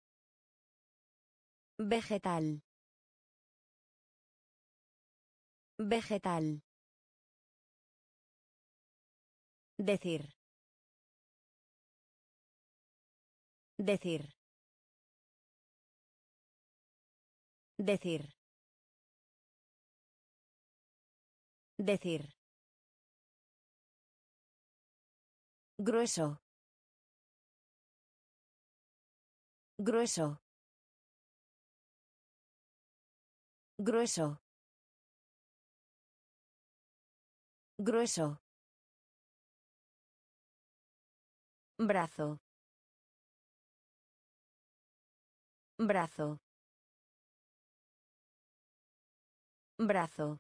Vegetal. Vegetal. Decir. Decir. Decir. Decir. Grueso. Grueso. Grueso. Grueso. Brazo. Brazo. Brazo.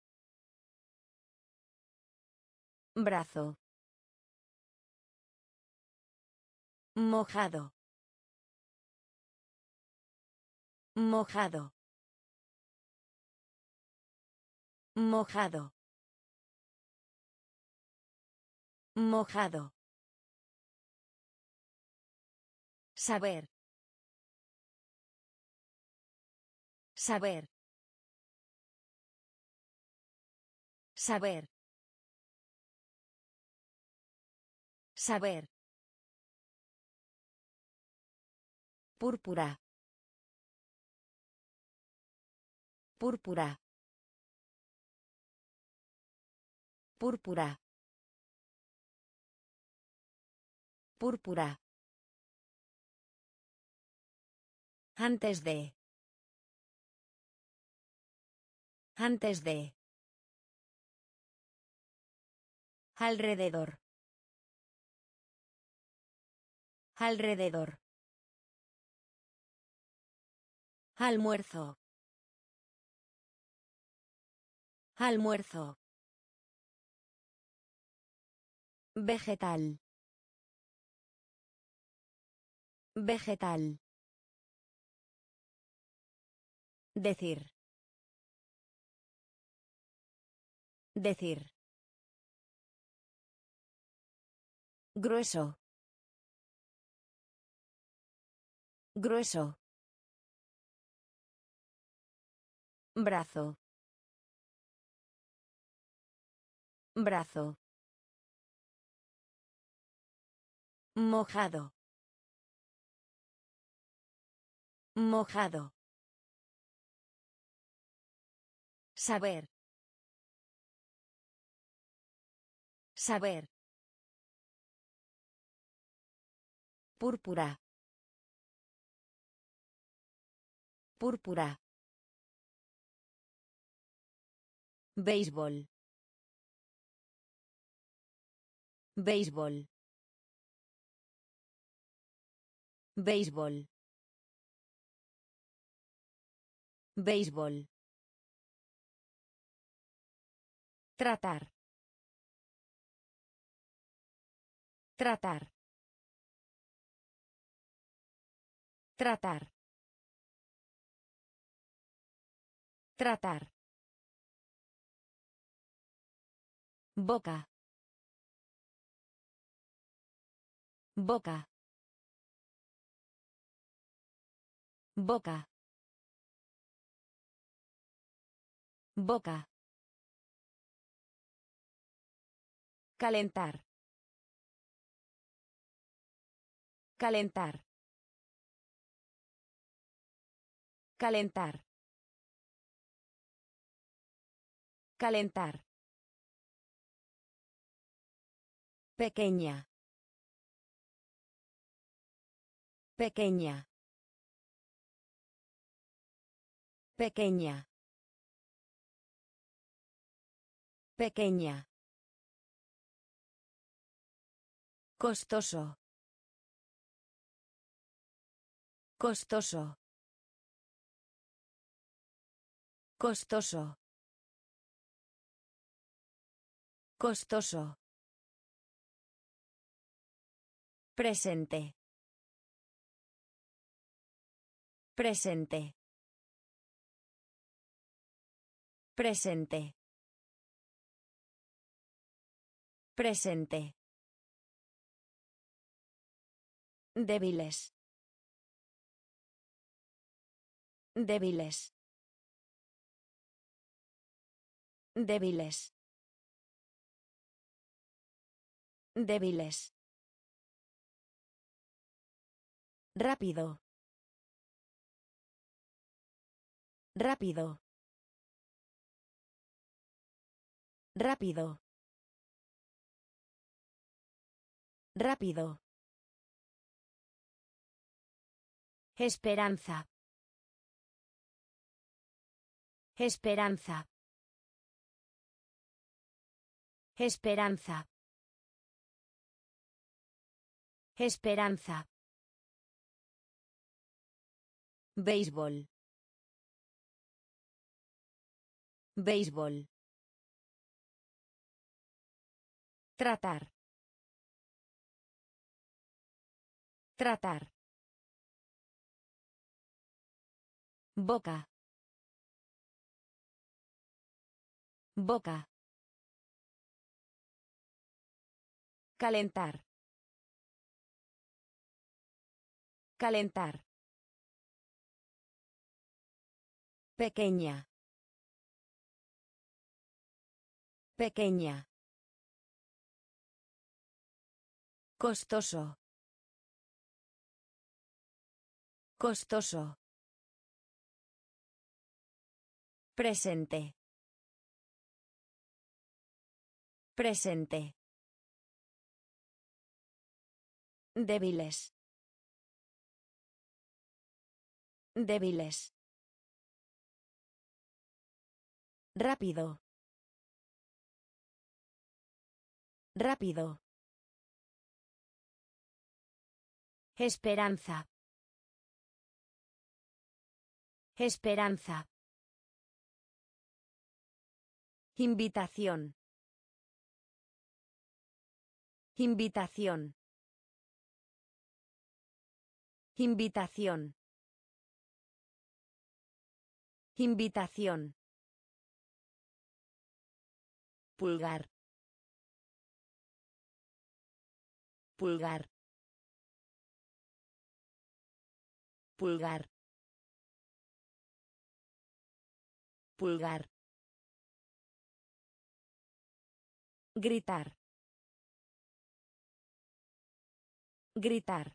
Brazo. Mojado. Mojado. Mojado. Mojado. Saber. Saber. Saber. Saber. Púrpura. Púrpura. Púrpura. Púrpura. Antes de. Antes de. Alrededor. Alrededor. Almuerzo. Almuerzo. Vegetal. Vegetal. Decir. Decir. Grueso. Grueso. Brazo. Brazo. Mojado. Mojado. Saber. Saber. Púrpura. Púrpura. Béisbol. Béisbol. Béisbol. Béisbol. Tratar. Tratar. Tratar. Tratar. Boca. Boca. Boca. Boca. Calentar. Calentar. Calentar. Calentar. Pequeña. Pequeña. Pequeña. Pequeña. Costoso. Costoso. Costoso. Costoso. Presente. Presente. Presente. Presente. Débiles. Débiles. Débiles. Débiles. Rápido. Rápido. Rápido. Rápido. Esperanza. Esperanza. Esperanza. Esperanza. Béisbol. Béisbol. Tratar. Tratar. Boca. Boca. Calentar. Calentar. Pequeña. Pequeña. Costoso. Costoso. Presente. Presente. Débiles. Débiles. Rápido. Rápido. Esperanza. Esperanza. Invitación. Invitación. Invitación. Invitación. Pulgar. Pulgar. Pulgar. Pulgar. Gritar. Gritar.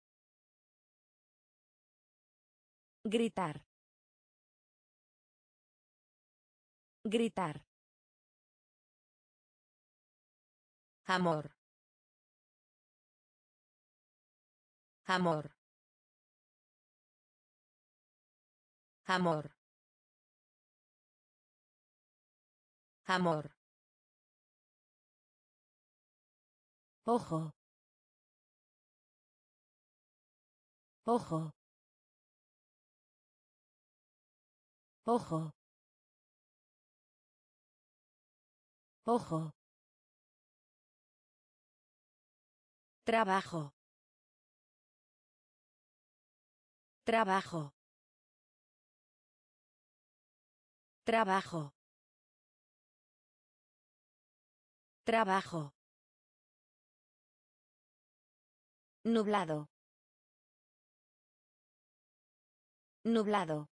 Gritar. Gritar. Amor. Amor. Amor. Amor. Ojo. Ojo. Ojo. Ojo. Trabajo. Trabajo. Trabajo. Trabajo. Nublado. Nublado.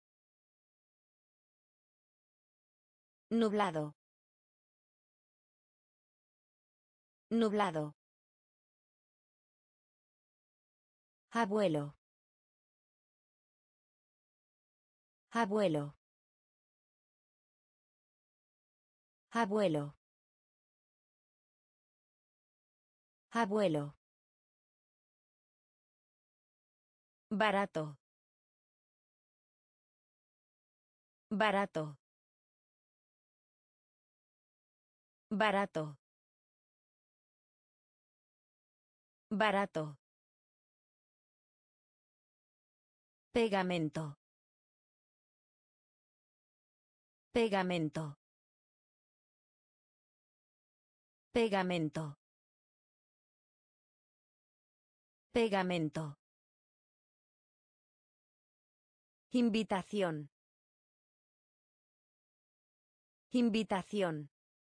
Nublado. Nublado. Abuelo. Abuelo. Abuelo. Abuelo. Barato. Barato. Barato. Barato. Pegamento. Pegamento. Pegamento. Pegamento. Invitación. Invitación.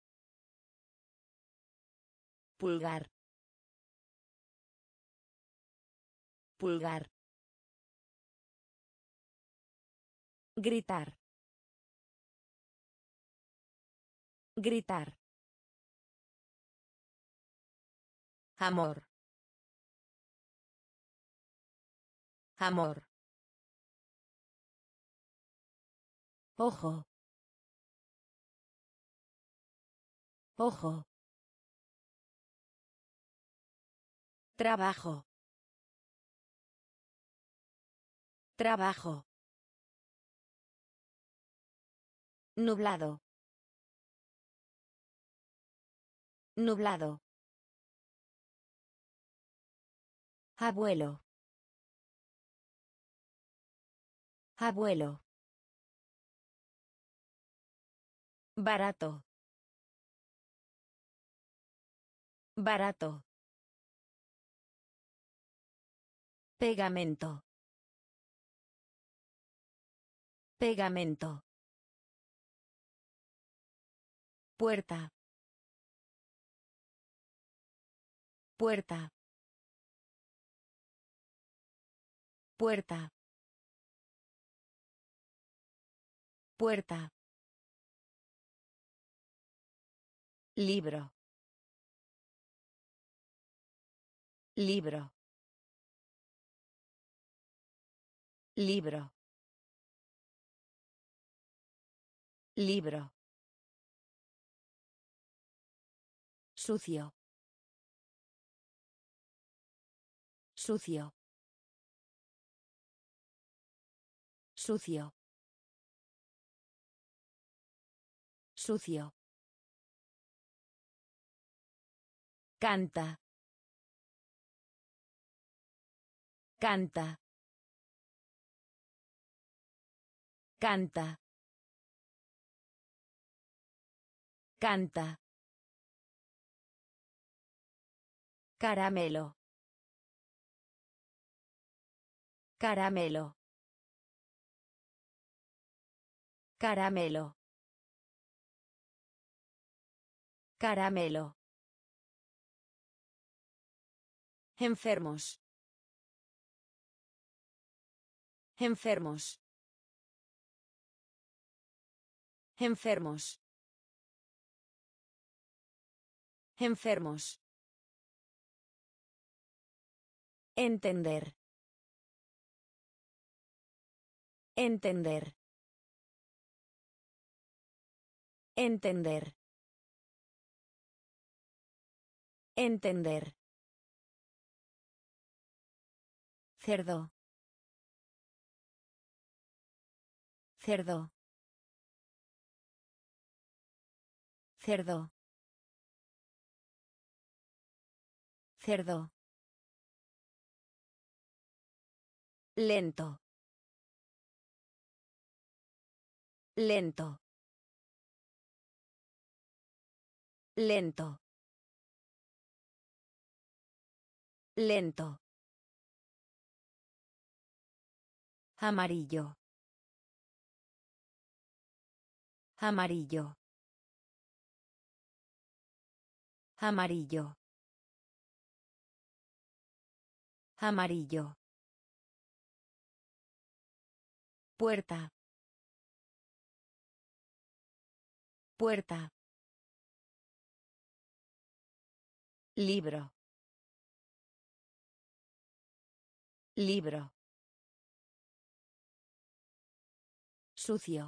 Pulgar. Pulgar. Gritar. Gritar. Amor. Amor. Ojo. Ojo. Trabajo. Trabajo. Nublado. Nublado. Abuelo. Abuelo. Barato. Barato. Pegamento. Pegamento. Puerta. Puerta. Puerta. Puerta. Libro. Libro. Libro. Libro. Sucio. Sucio. Sucio. Sucio. Canta. Canta. Canta. Canta. Caramelo. Caramelo. Caramelo. Caramelo. Enfermos. Enfermos. Enfermos. Enfermos. Entender. Entender. Entender. Entender. Cerdo. Cerdo. Cerdo. Cerdo. Lento. Lento. Lento. Lento. Amarillo. Amarillo. Amarillo. Amarillo. Puerta. Puerta. Libro. Libro. Sucio.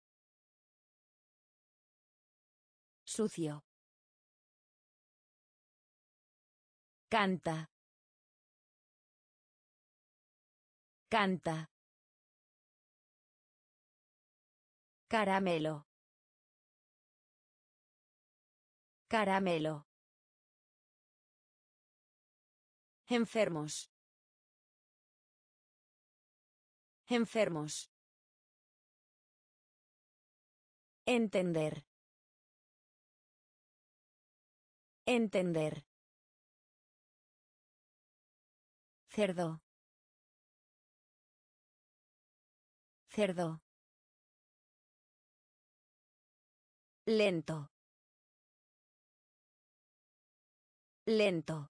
Sucio. Canta. Canta. Caramelo. Caramelo. Enfermos. Enfermos. Entender. Entender. Cerdo. Cerdo. Lento. Lento.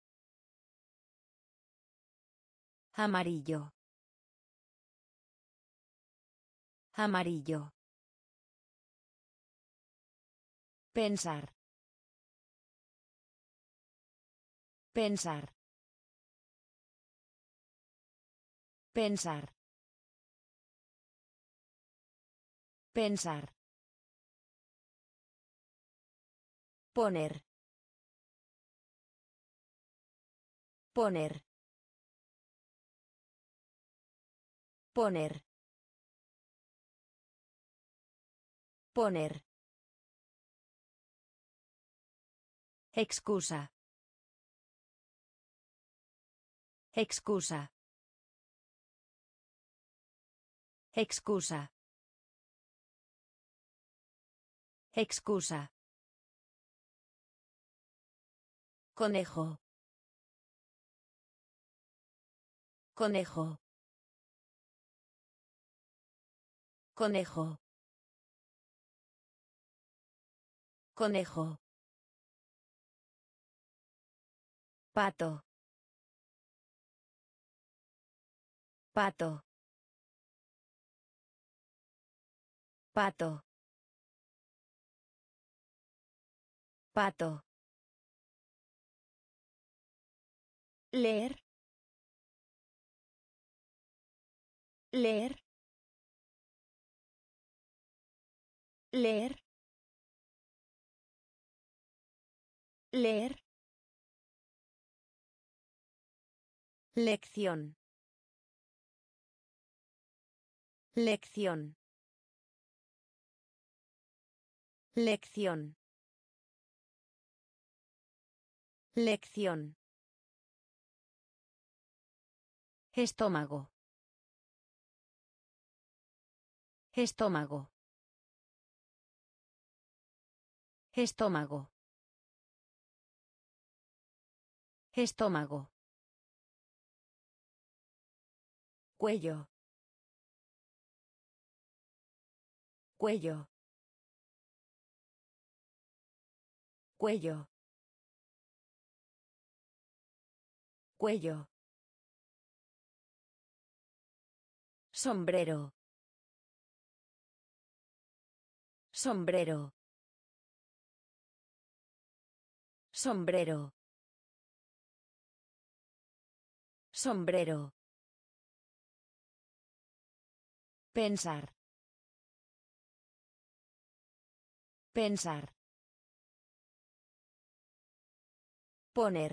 Amarillo. Amarillo. Pensar. Pensar. Pensar. Pensar. Poner. Poner. Poner. Poner. Excusa. Excusa. Excusa. Excusa. Conejo. Conejo. Conejo. Conejo. Pato. Pato. Pato. Pato. Leer. Leer. Leer. Leer. Lección. Lección. Lección. Lección. Estómago. Estómago. Estómago. Estómago. Cuello. Cuello. Cuello. Cuello. Sombrero. Sombrero. Sombrero. Sombrero. Pensar. Pensar. Poner.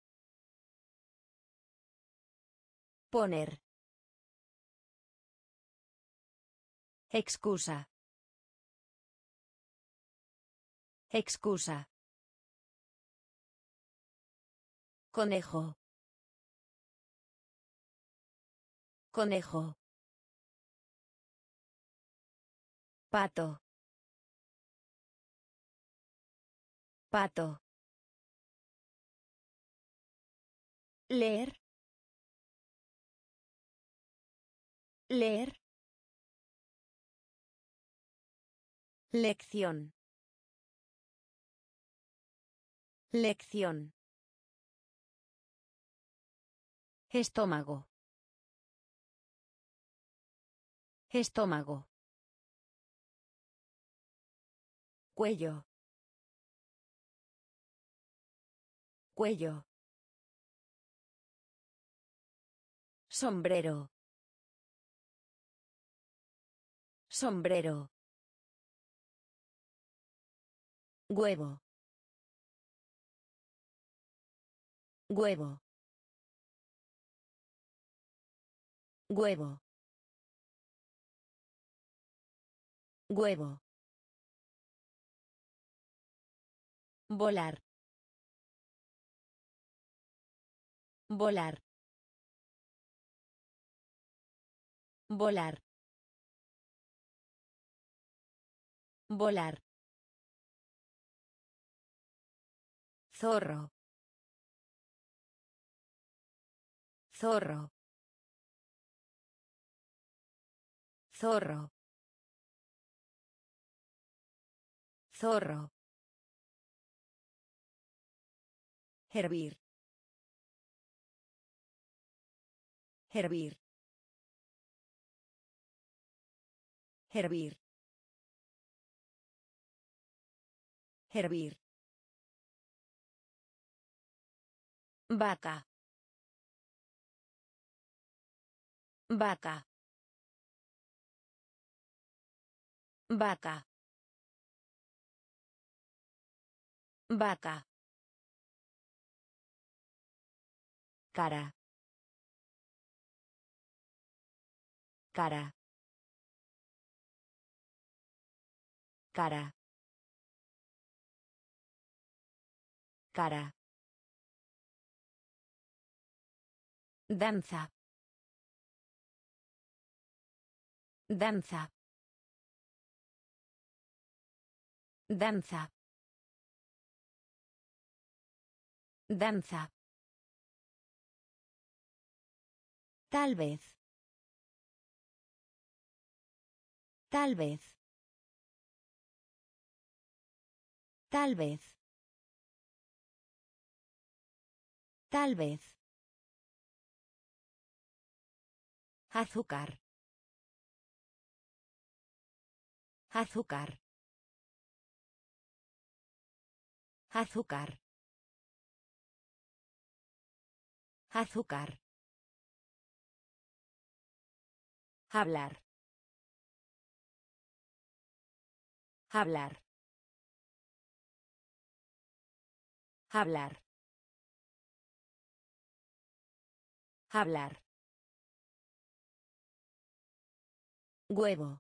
Poner. Excusa. Excusa. Conejo. Conejo. Pato. Pato. Leer. Leer. Lección. Lección. Estómago. Estómago. Cuello. Cuello. Sombrero. Sombrero. Huevo. Huevo. Huevo. Huevo. Volar. Volar. Volar. Volar. Zorro. Zorro. Zorro. Zorro. Hervir. Hervir. Hervir. Hervir. Vaca. Vaca. Vaca. Vaca. Cara. Cara. Cara. Cara. Danza. Danza. Danza. Danza. Tal vez. Tal vez. Tal vez. Tal vez. Azúcar. Azúcar. Azúcar. Azúcar. Hablar. Hablar. Hablar. Hablar. Huevo.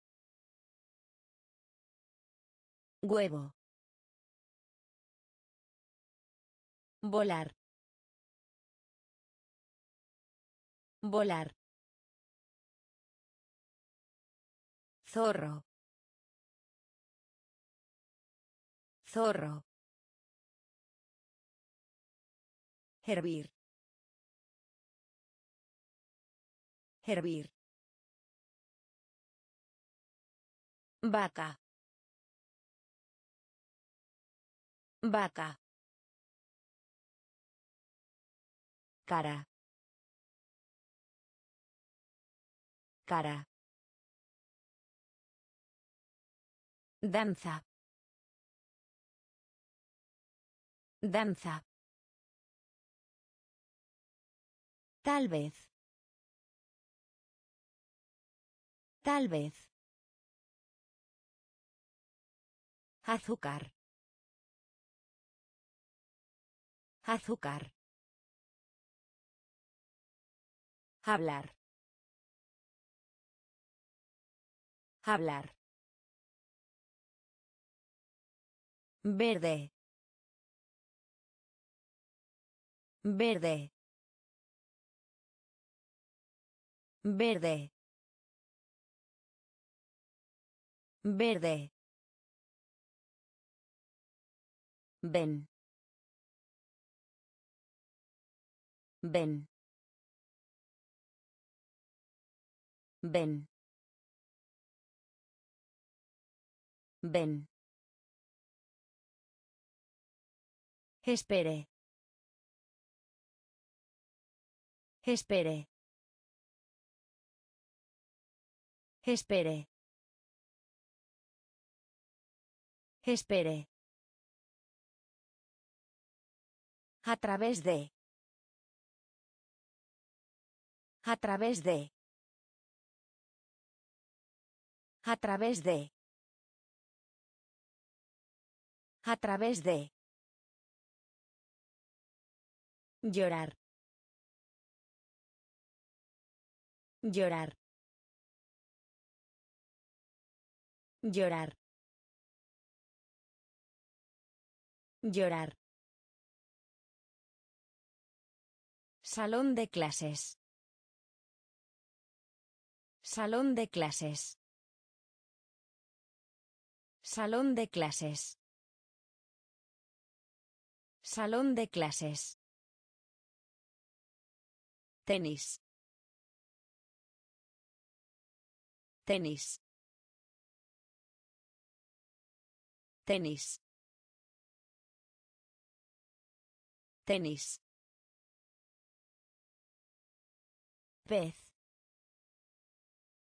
Huevo. Volar. Volar. Zorro. Zorro. Hervir. Hervir. Vaca. Vaca. Cara. Cara. Danza. Danza. Tal vez. Tal vez. Azúcar. Azúcar. Hablar. Hablar. Verde. Verde. Verde. Verde. Ven. Ven. Ven. Ven. Espere. Espere. Espere. Espere. A través de. A través de. A través de. A través de. Llorar. Llorar. Llorar. Llorar. Salón de clases. Salón de clases. Salón de clases. Salón de clases. Tenis. Tenis. Tenis. Tenis. Pez.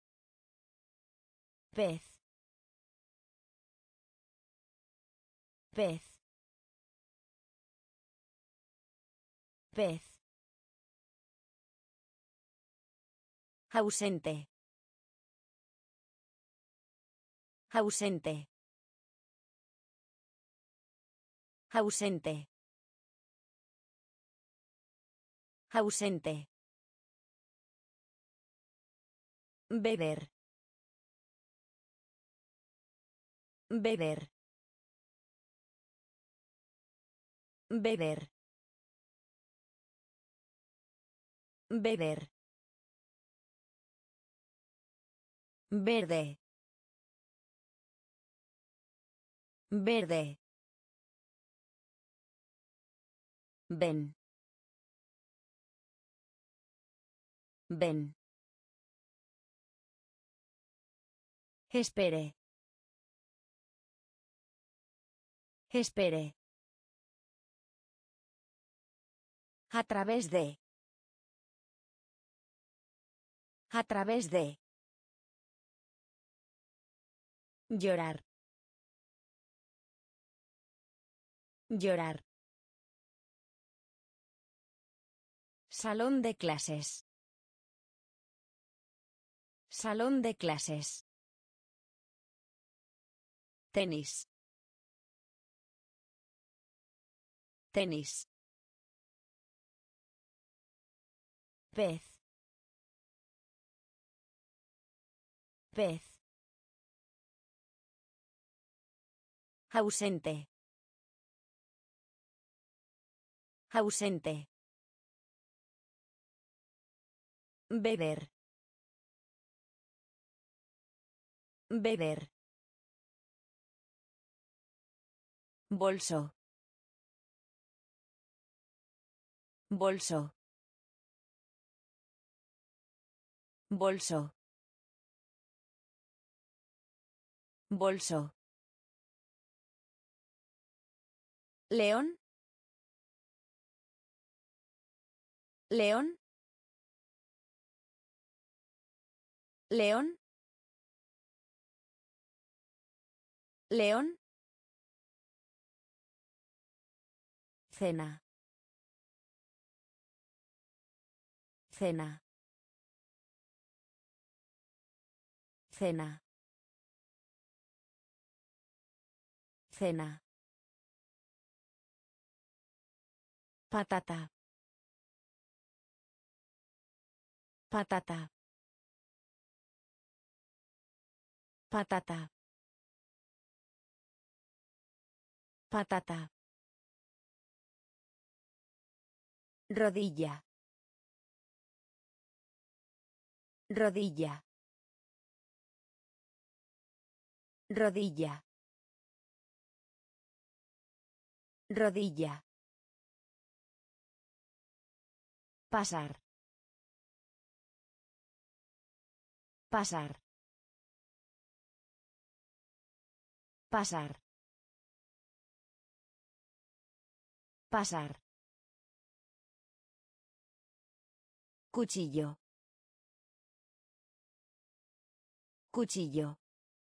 Pez. Pez. Pez. Ausente. Ausente. Ausente. Ausente. Beber. Beber. Beber. Beber. Verde. Verde. Ven. Ven. Espere. Espere. A través de. A través de. Llorar. Llorar. Salón de clases. Salón de clases. Tenis. Tenis. Pez. Pez. Ausente. Ausente. Beber. Beber. Bolso. Bolso. Bolso. Bolso. León. León. León. León. Cena. Cena. Cena. Cena. Patata. Patata. Patata. Patata. Rodilla. Rodilla. Rodilla. Rodilla. Pasar. Pasar. Pasar. Pasar. Cuchillo. Cuchillo.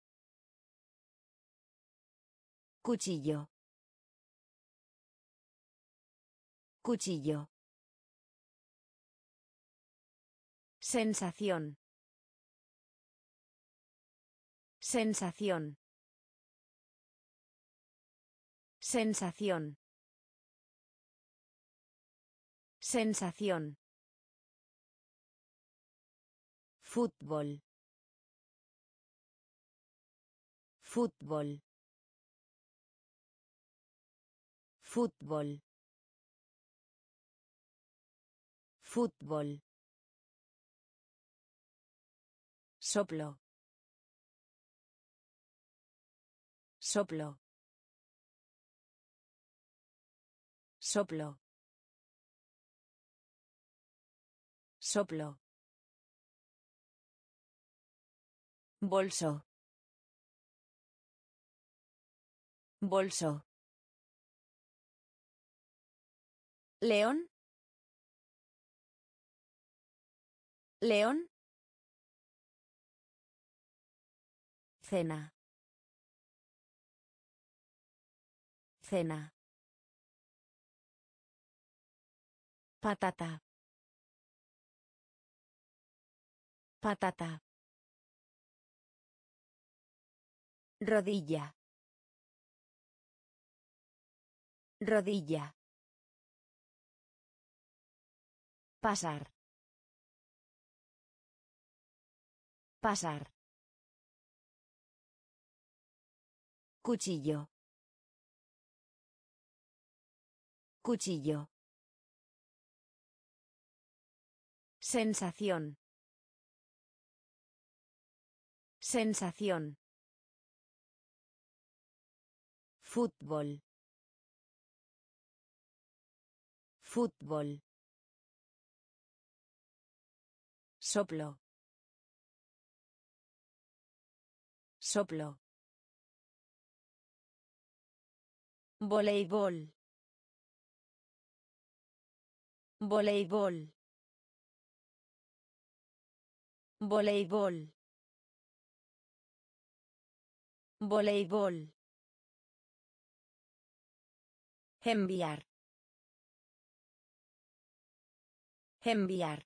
Cuchillo. Cuchillo. Sensación. Sensación. Sensación. Sensación. Fútbol. Fútbol. Fútbol. Fútbol. Soplo. Soplo. Soplo. Soplo. Bolso. Bolso. León. León. Cena. Cena. Patata. Patata. Rodilla. Rodilla. Pasar. Pasar. Cuchillo. Cuchillo. Sensación. Sensación. Fútbol. Fútbol. Soplo. Soplo. Voleibol. Voleibol. Voleibol. Voleibol. Enviar. Enviar.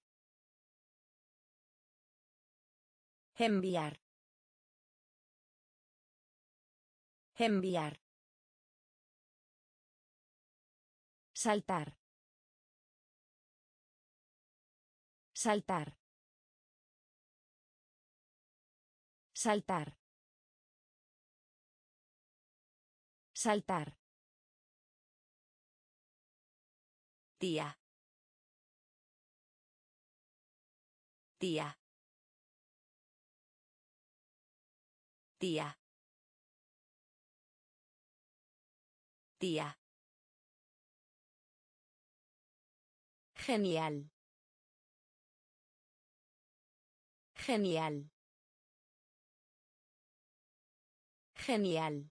Enviar. Enviar. Saltar. Saltar. Saltar. Saltar. Tía. Tía. Tía. Tía. Genial. Genial. Genial.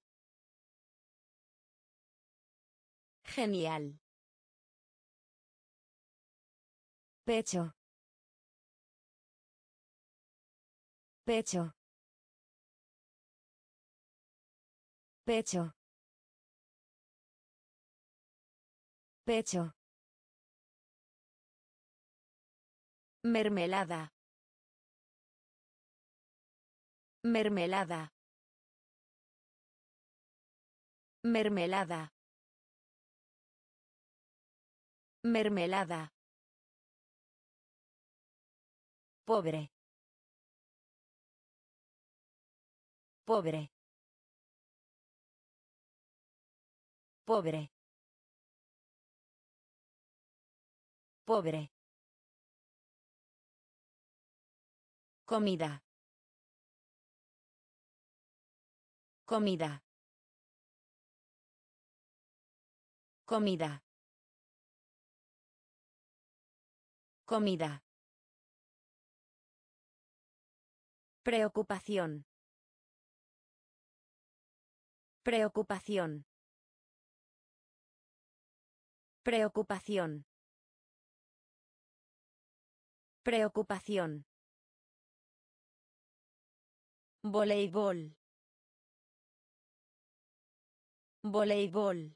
Genial. Pecho. Pecho. Pecho. Pecho. Mermelada. Mermelada. Mermelada. Mermelada. Pobre. Pobre. Pobre. Pobre. Comida. Comida. Comida. Comida. Preocupación. Preocupación. Preocupación. Preocupación. Voleibol. Voleibol.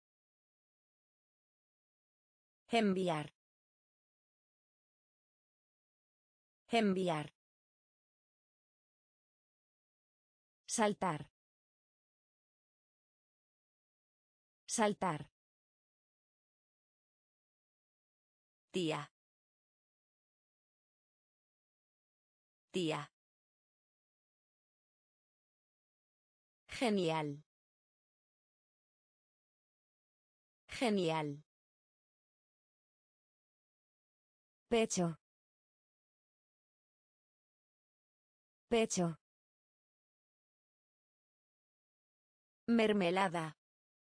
Enviar. Enviar. Saltar. Saltar. Tía. Tía. Genial. Genial. Pecho. Pecho. Mermelada.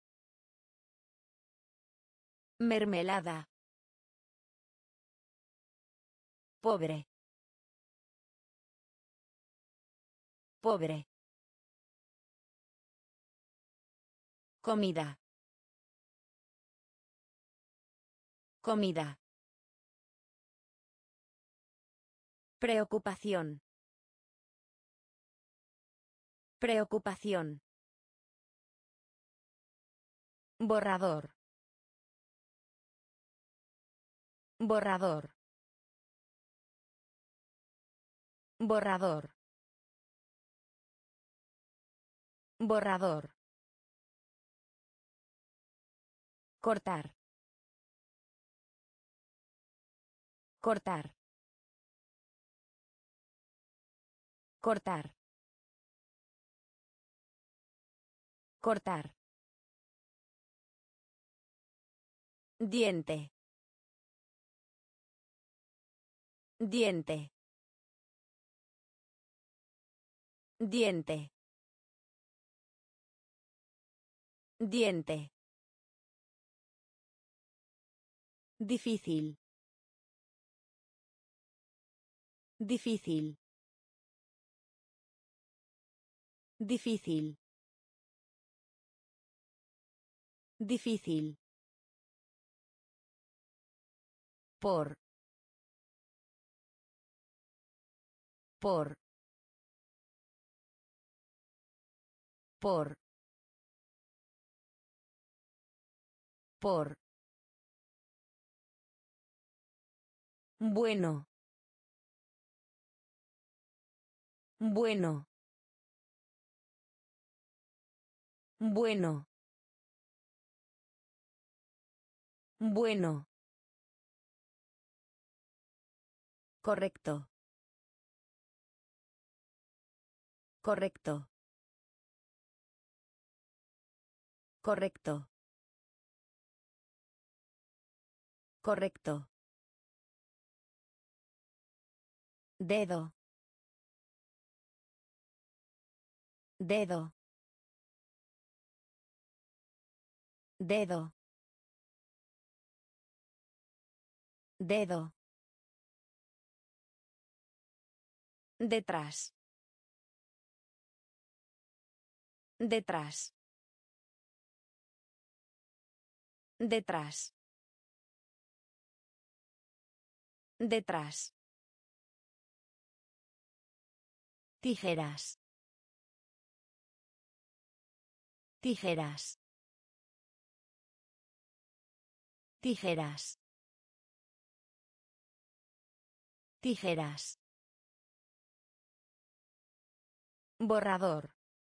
Mermelada. Pobre. Pobre. Comida. Comida. Preocupación. Preocupación. Borrador. Borrador. Borrador. Borrador. Cortar. Cortar. Cortar. Cortar. Diente. Diente. Diente. Diente. Difícil. Difícil. Difícil. Difícil. Por. Por. Por. Por. Bueno. Bueno. Bueno. Bueno. Correcto. Correcto. Correcto. Correcto. Dedo. Dedo. Dedo. Dedo. Detrás. Detrás. Detrás. Detrás. Tijeras. Tijeras. Tijeras. Tijeras. Borrador.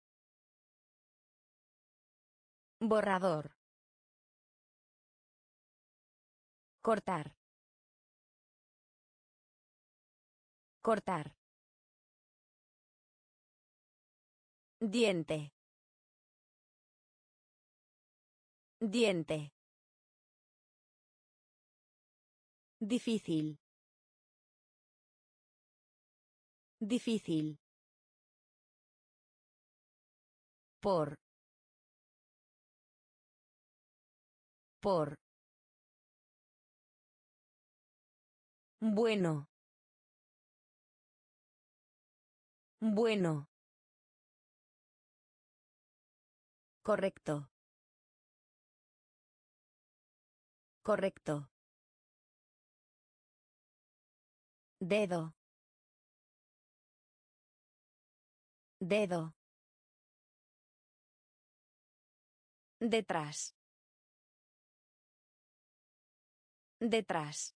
Borrador. Cortar. Cortar. Diente. Diente. Difícil. Difícil. Por. Por. Bueno. Bueno. Correcto. Correcto. Dedo. Dedo. Detrás. Detrás.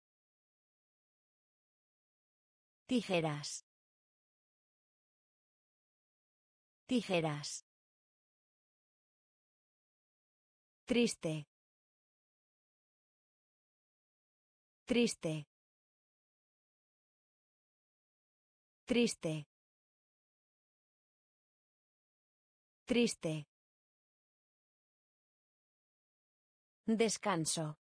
Tijeras. Tijeras. Triste. Triste. Triste. Triste. Descanso.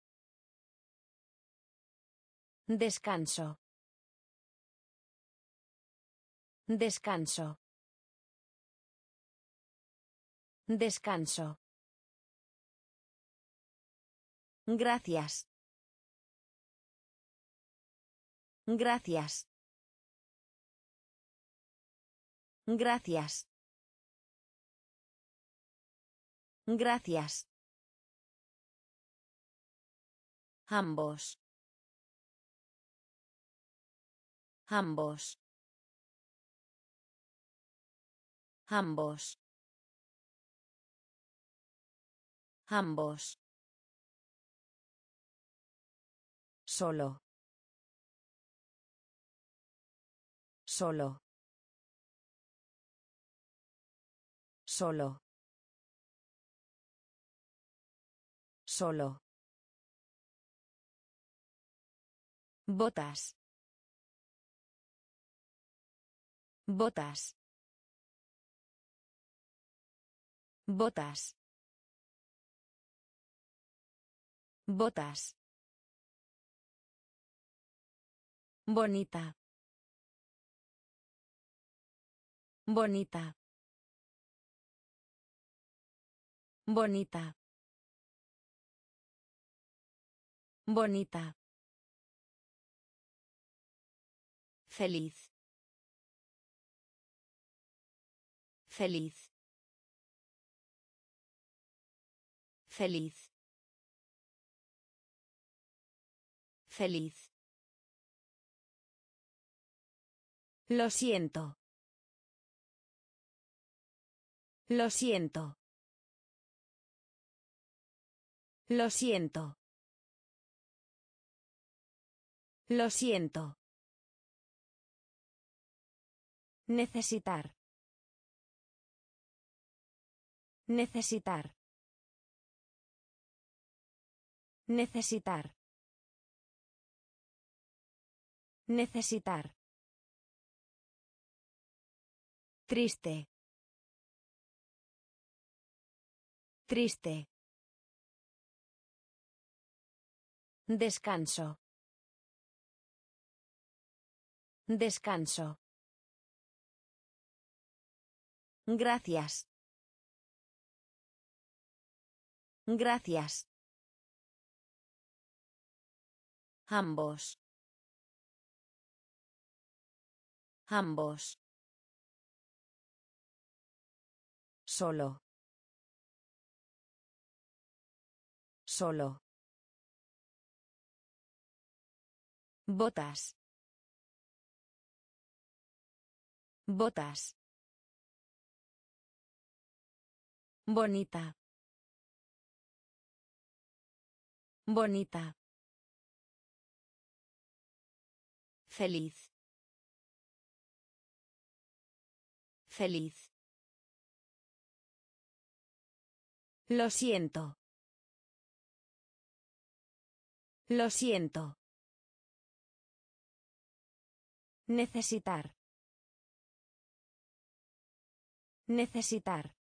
Descanso. Descanso. Descanso. Gracias. Gracias. Gracias. Gracias. Ambos. Ambos. Ambos. Ambos. Solo. Solo. Solo. Solo. Botas. Botas. Botas. Botas. Bonita. Bonita. Bonita. Bonita. Feliz. Feliz. Feliz. Feliz. Lo siento. Lo siento. Lo siento. Lo siento. Necesitar. Necesitar. Necesitar. Necesitar. Triste. Triste. Descanso. Descanso. Gracias. Gracias. Ambos. Ambos. Solo. Solo. Botas. Botas. Bonita. Bonita. Feliz. Feliz. Lo siento. Lo siento. Necesitar. Necesitar.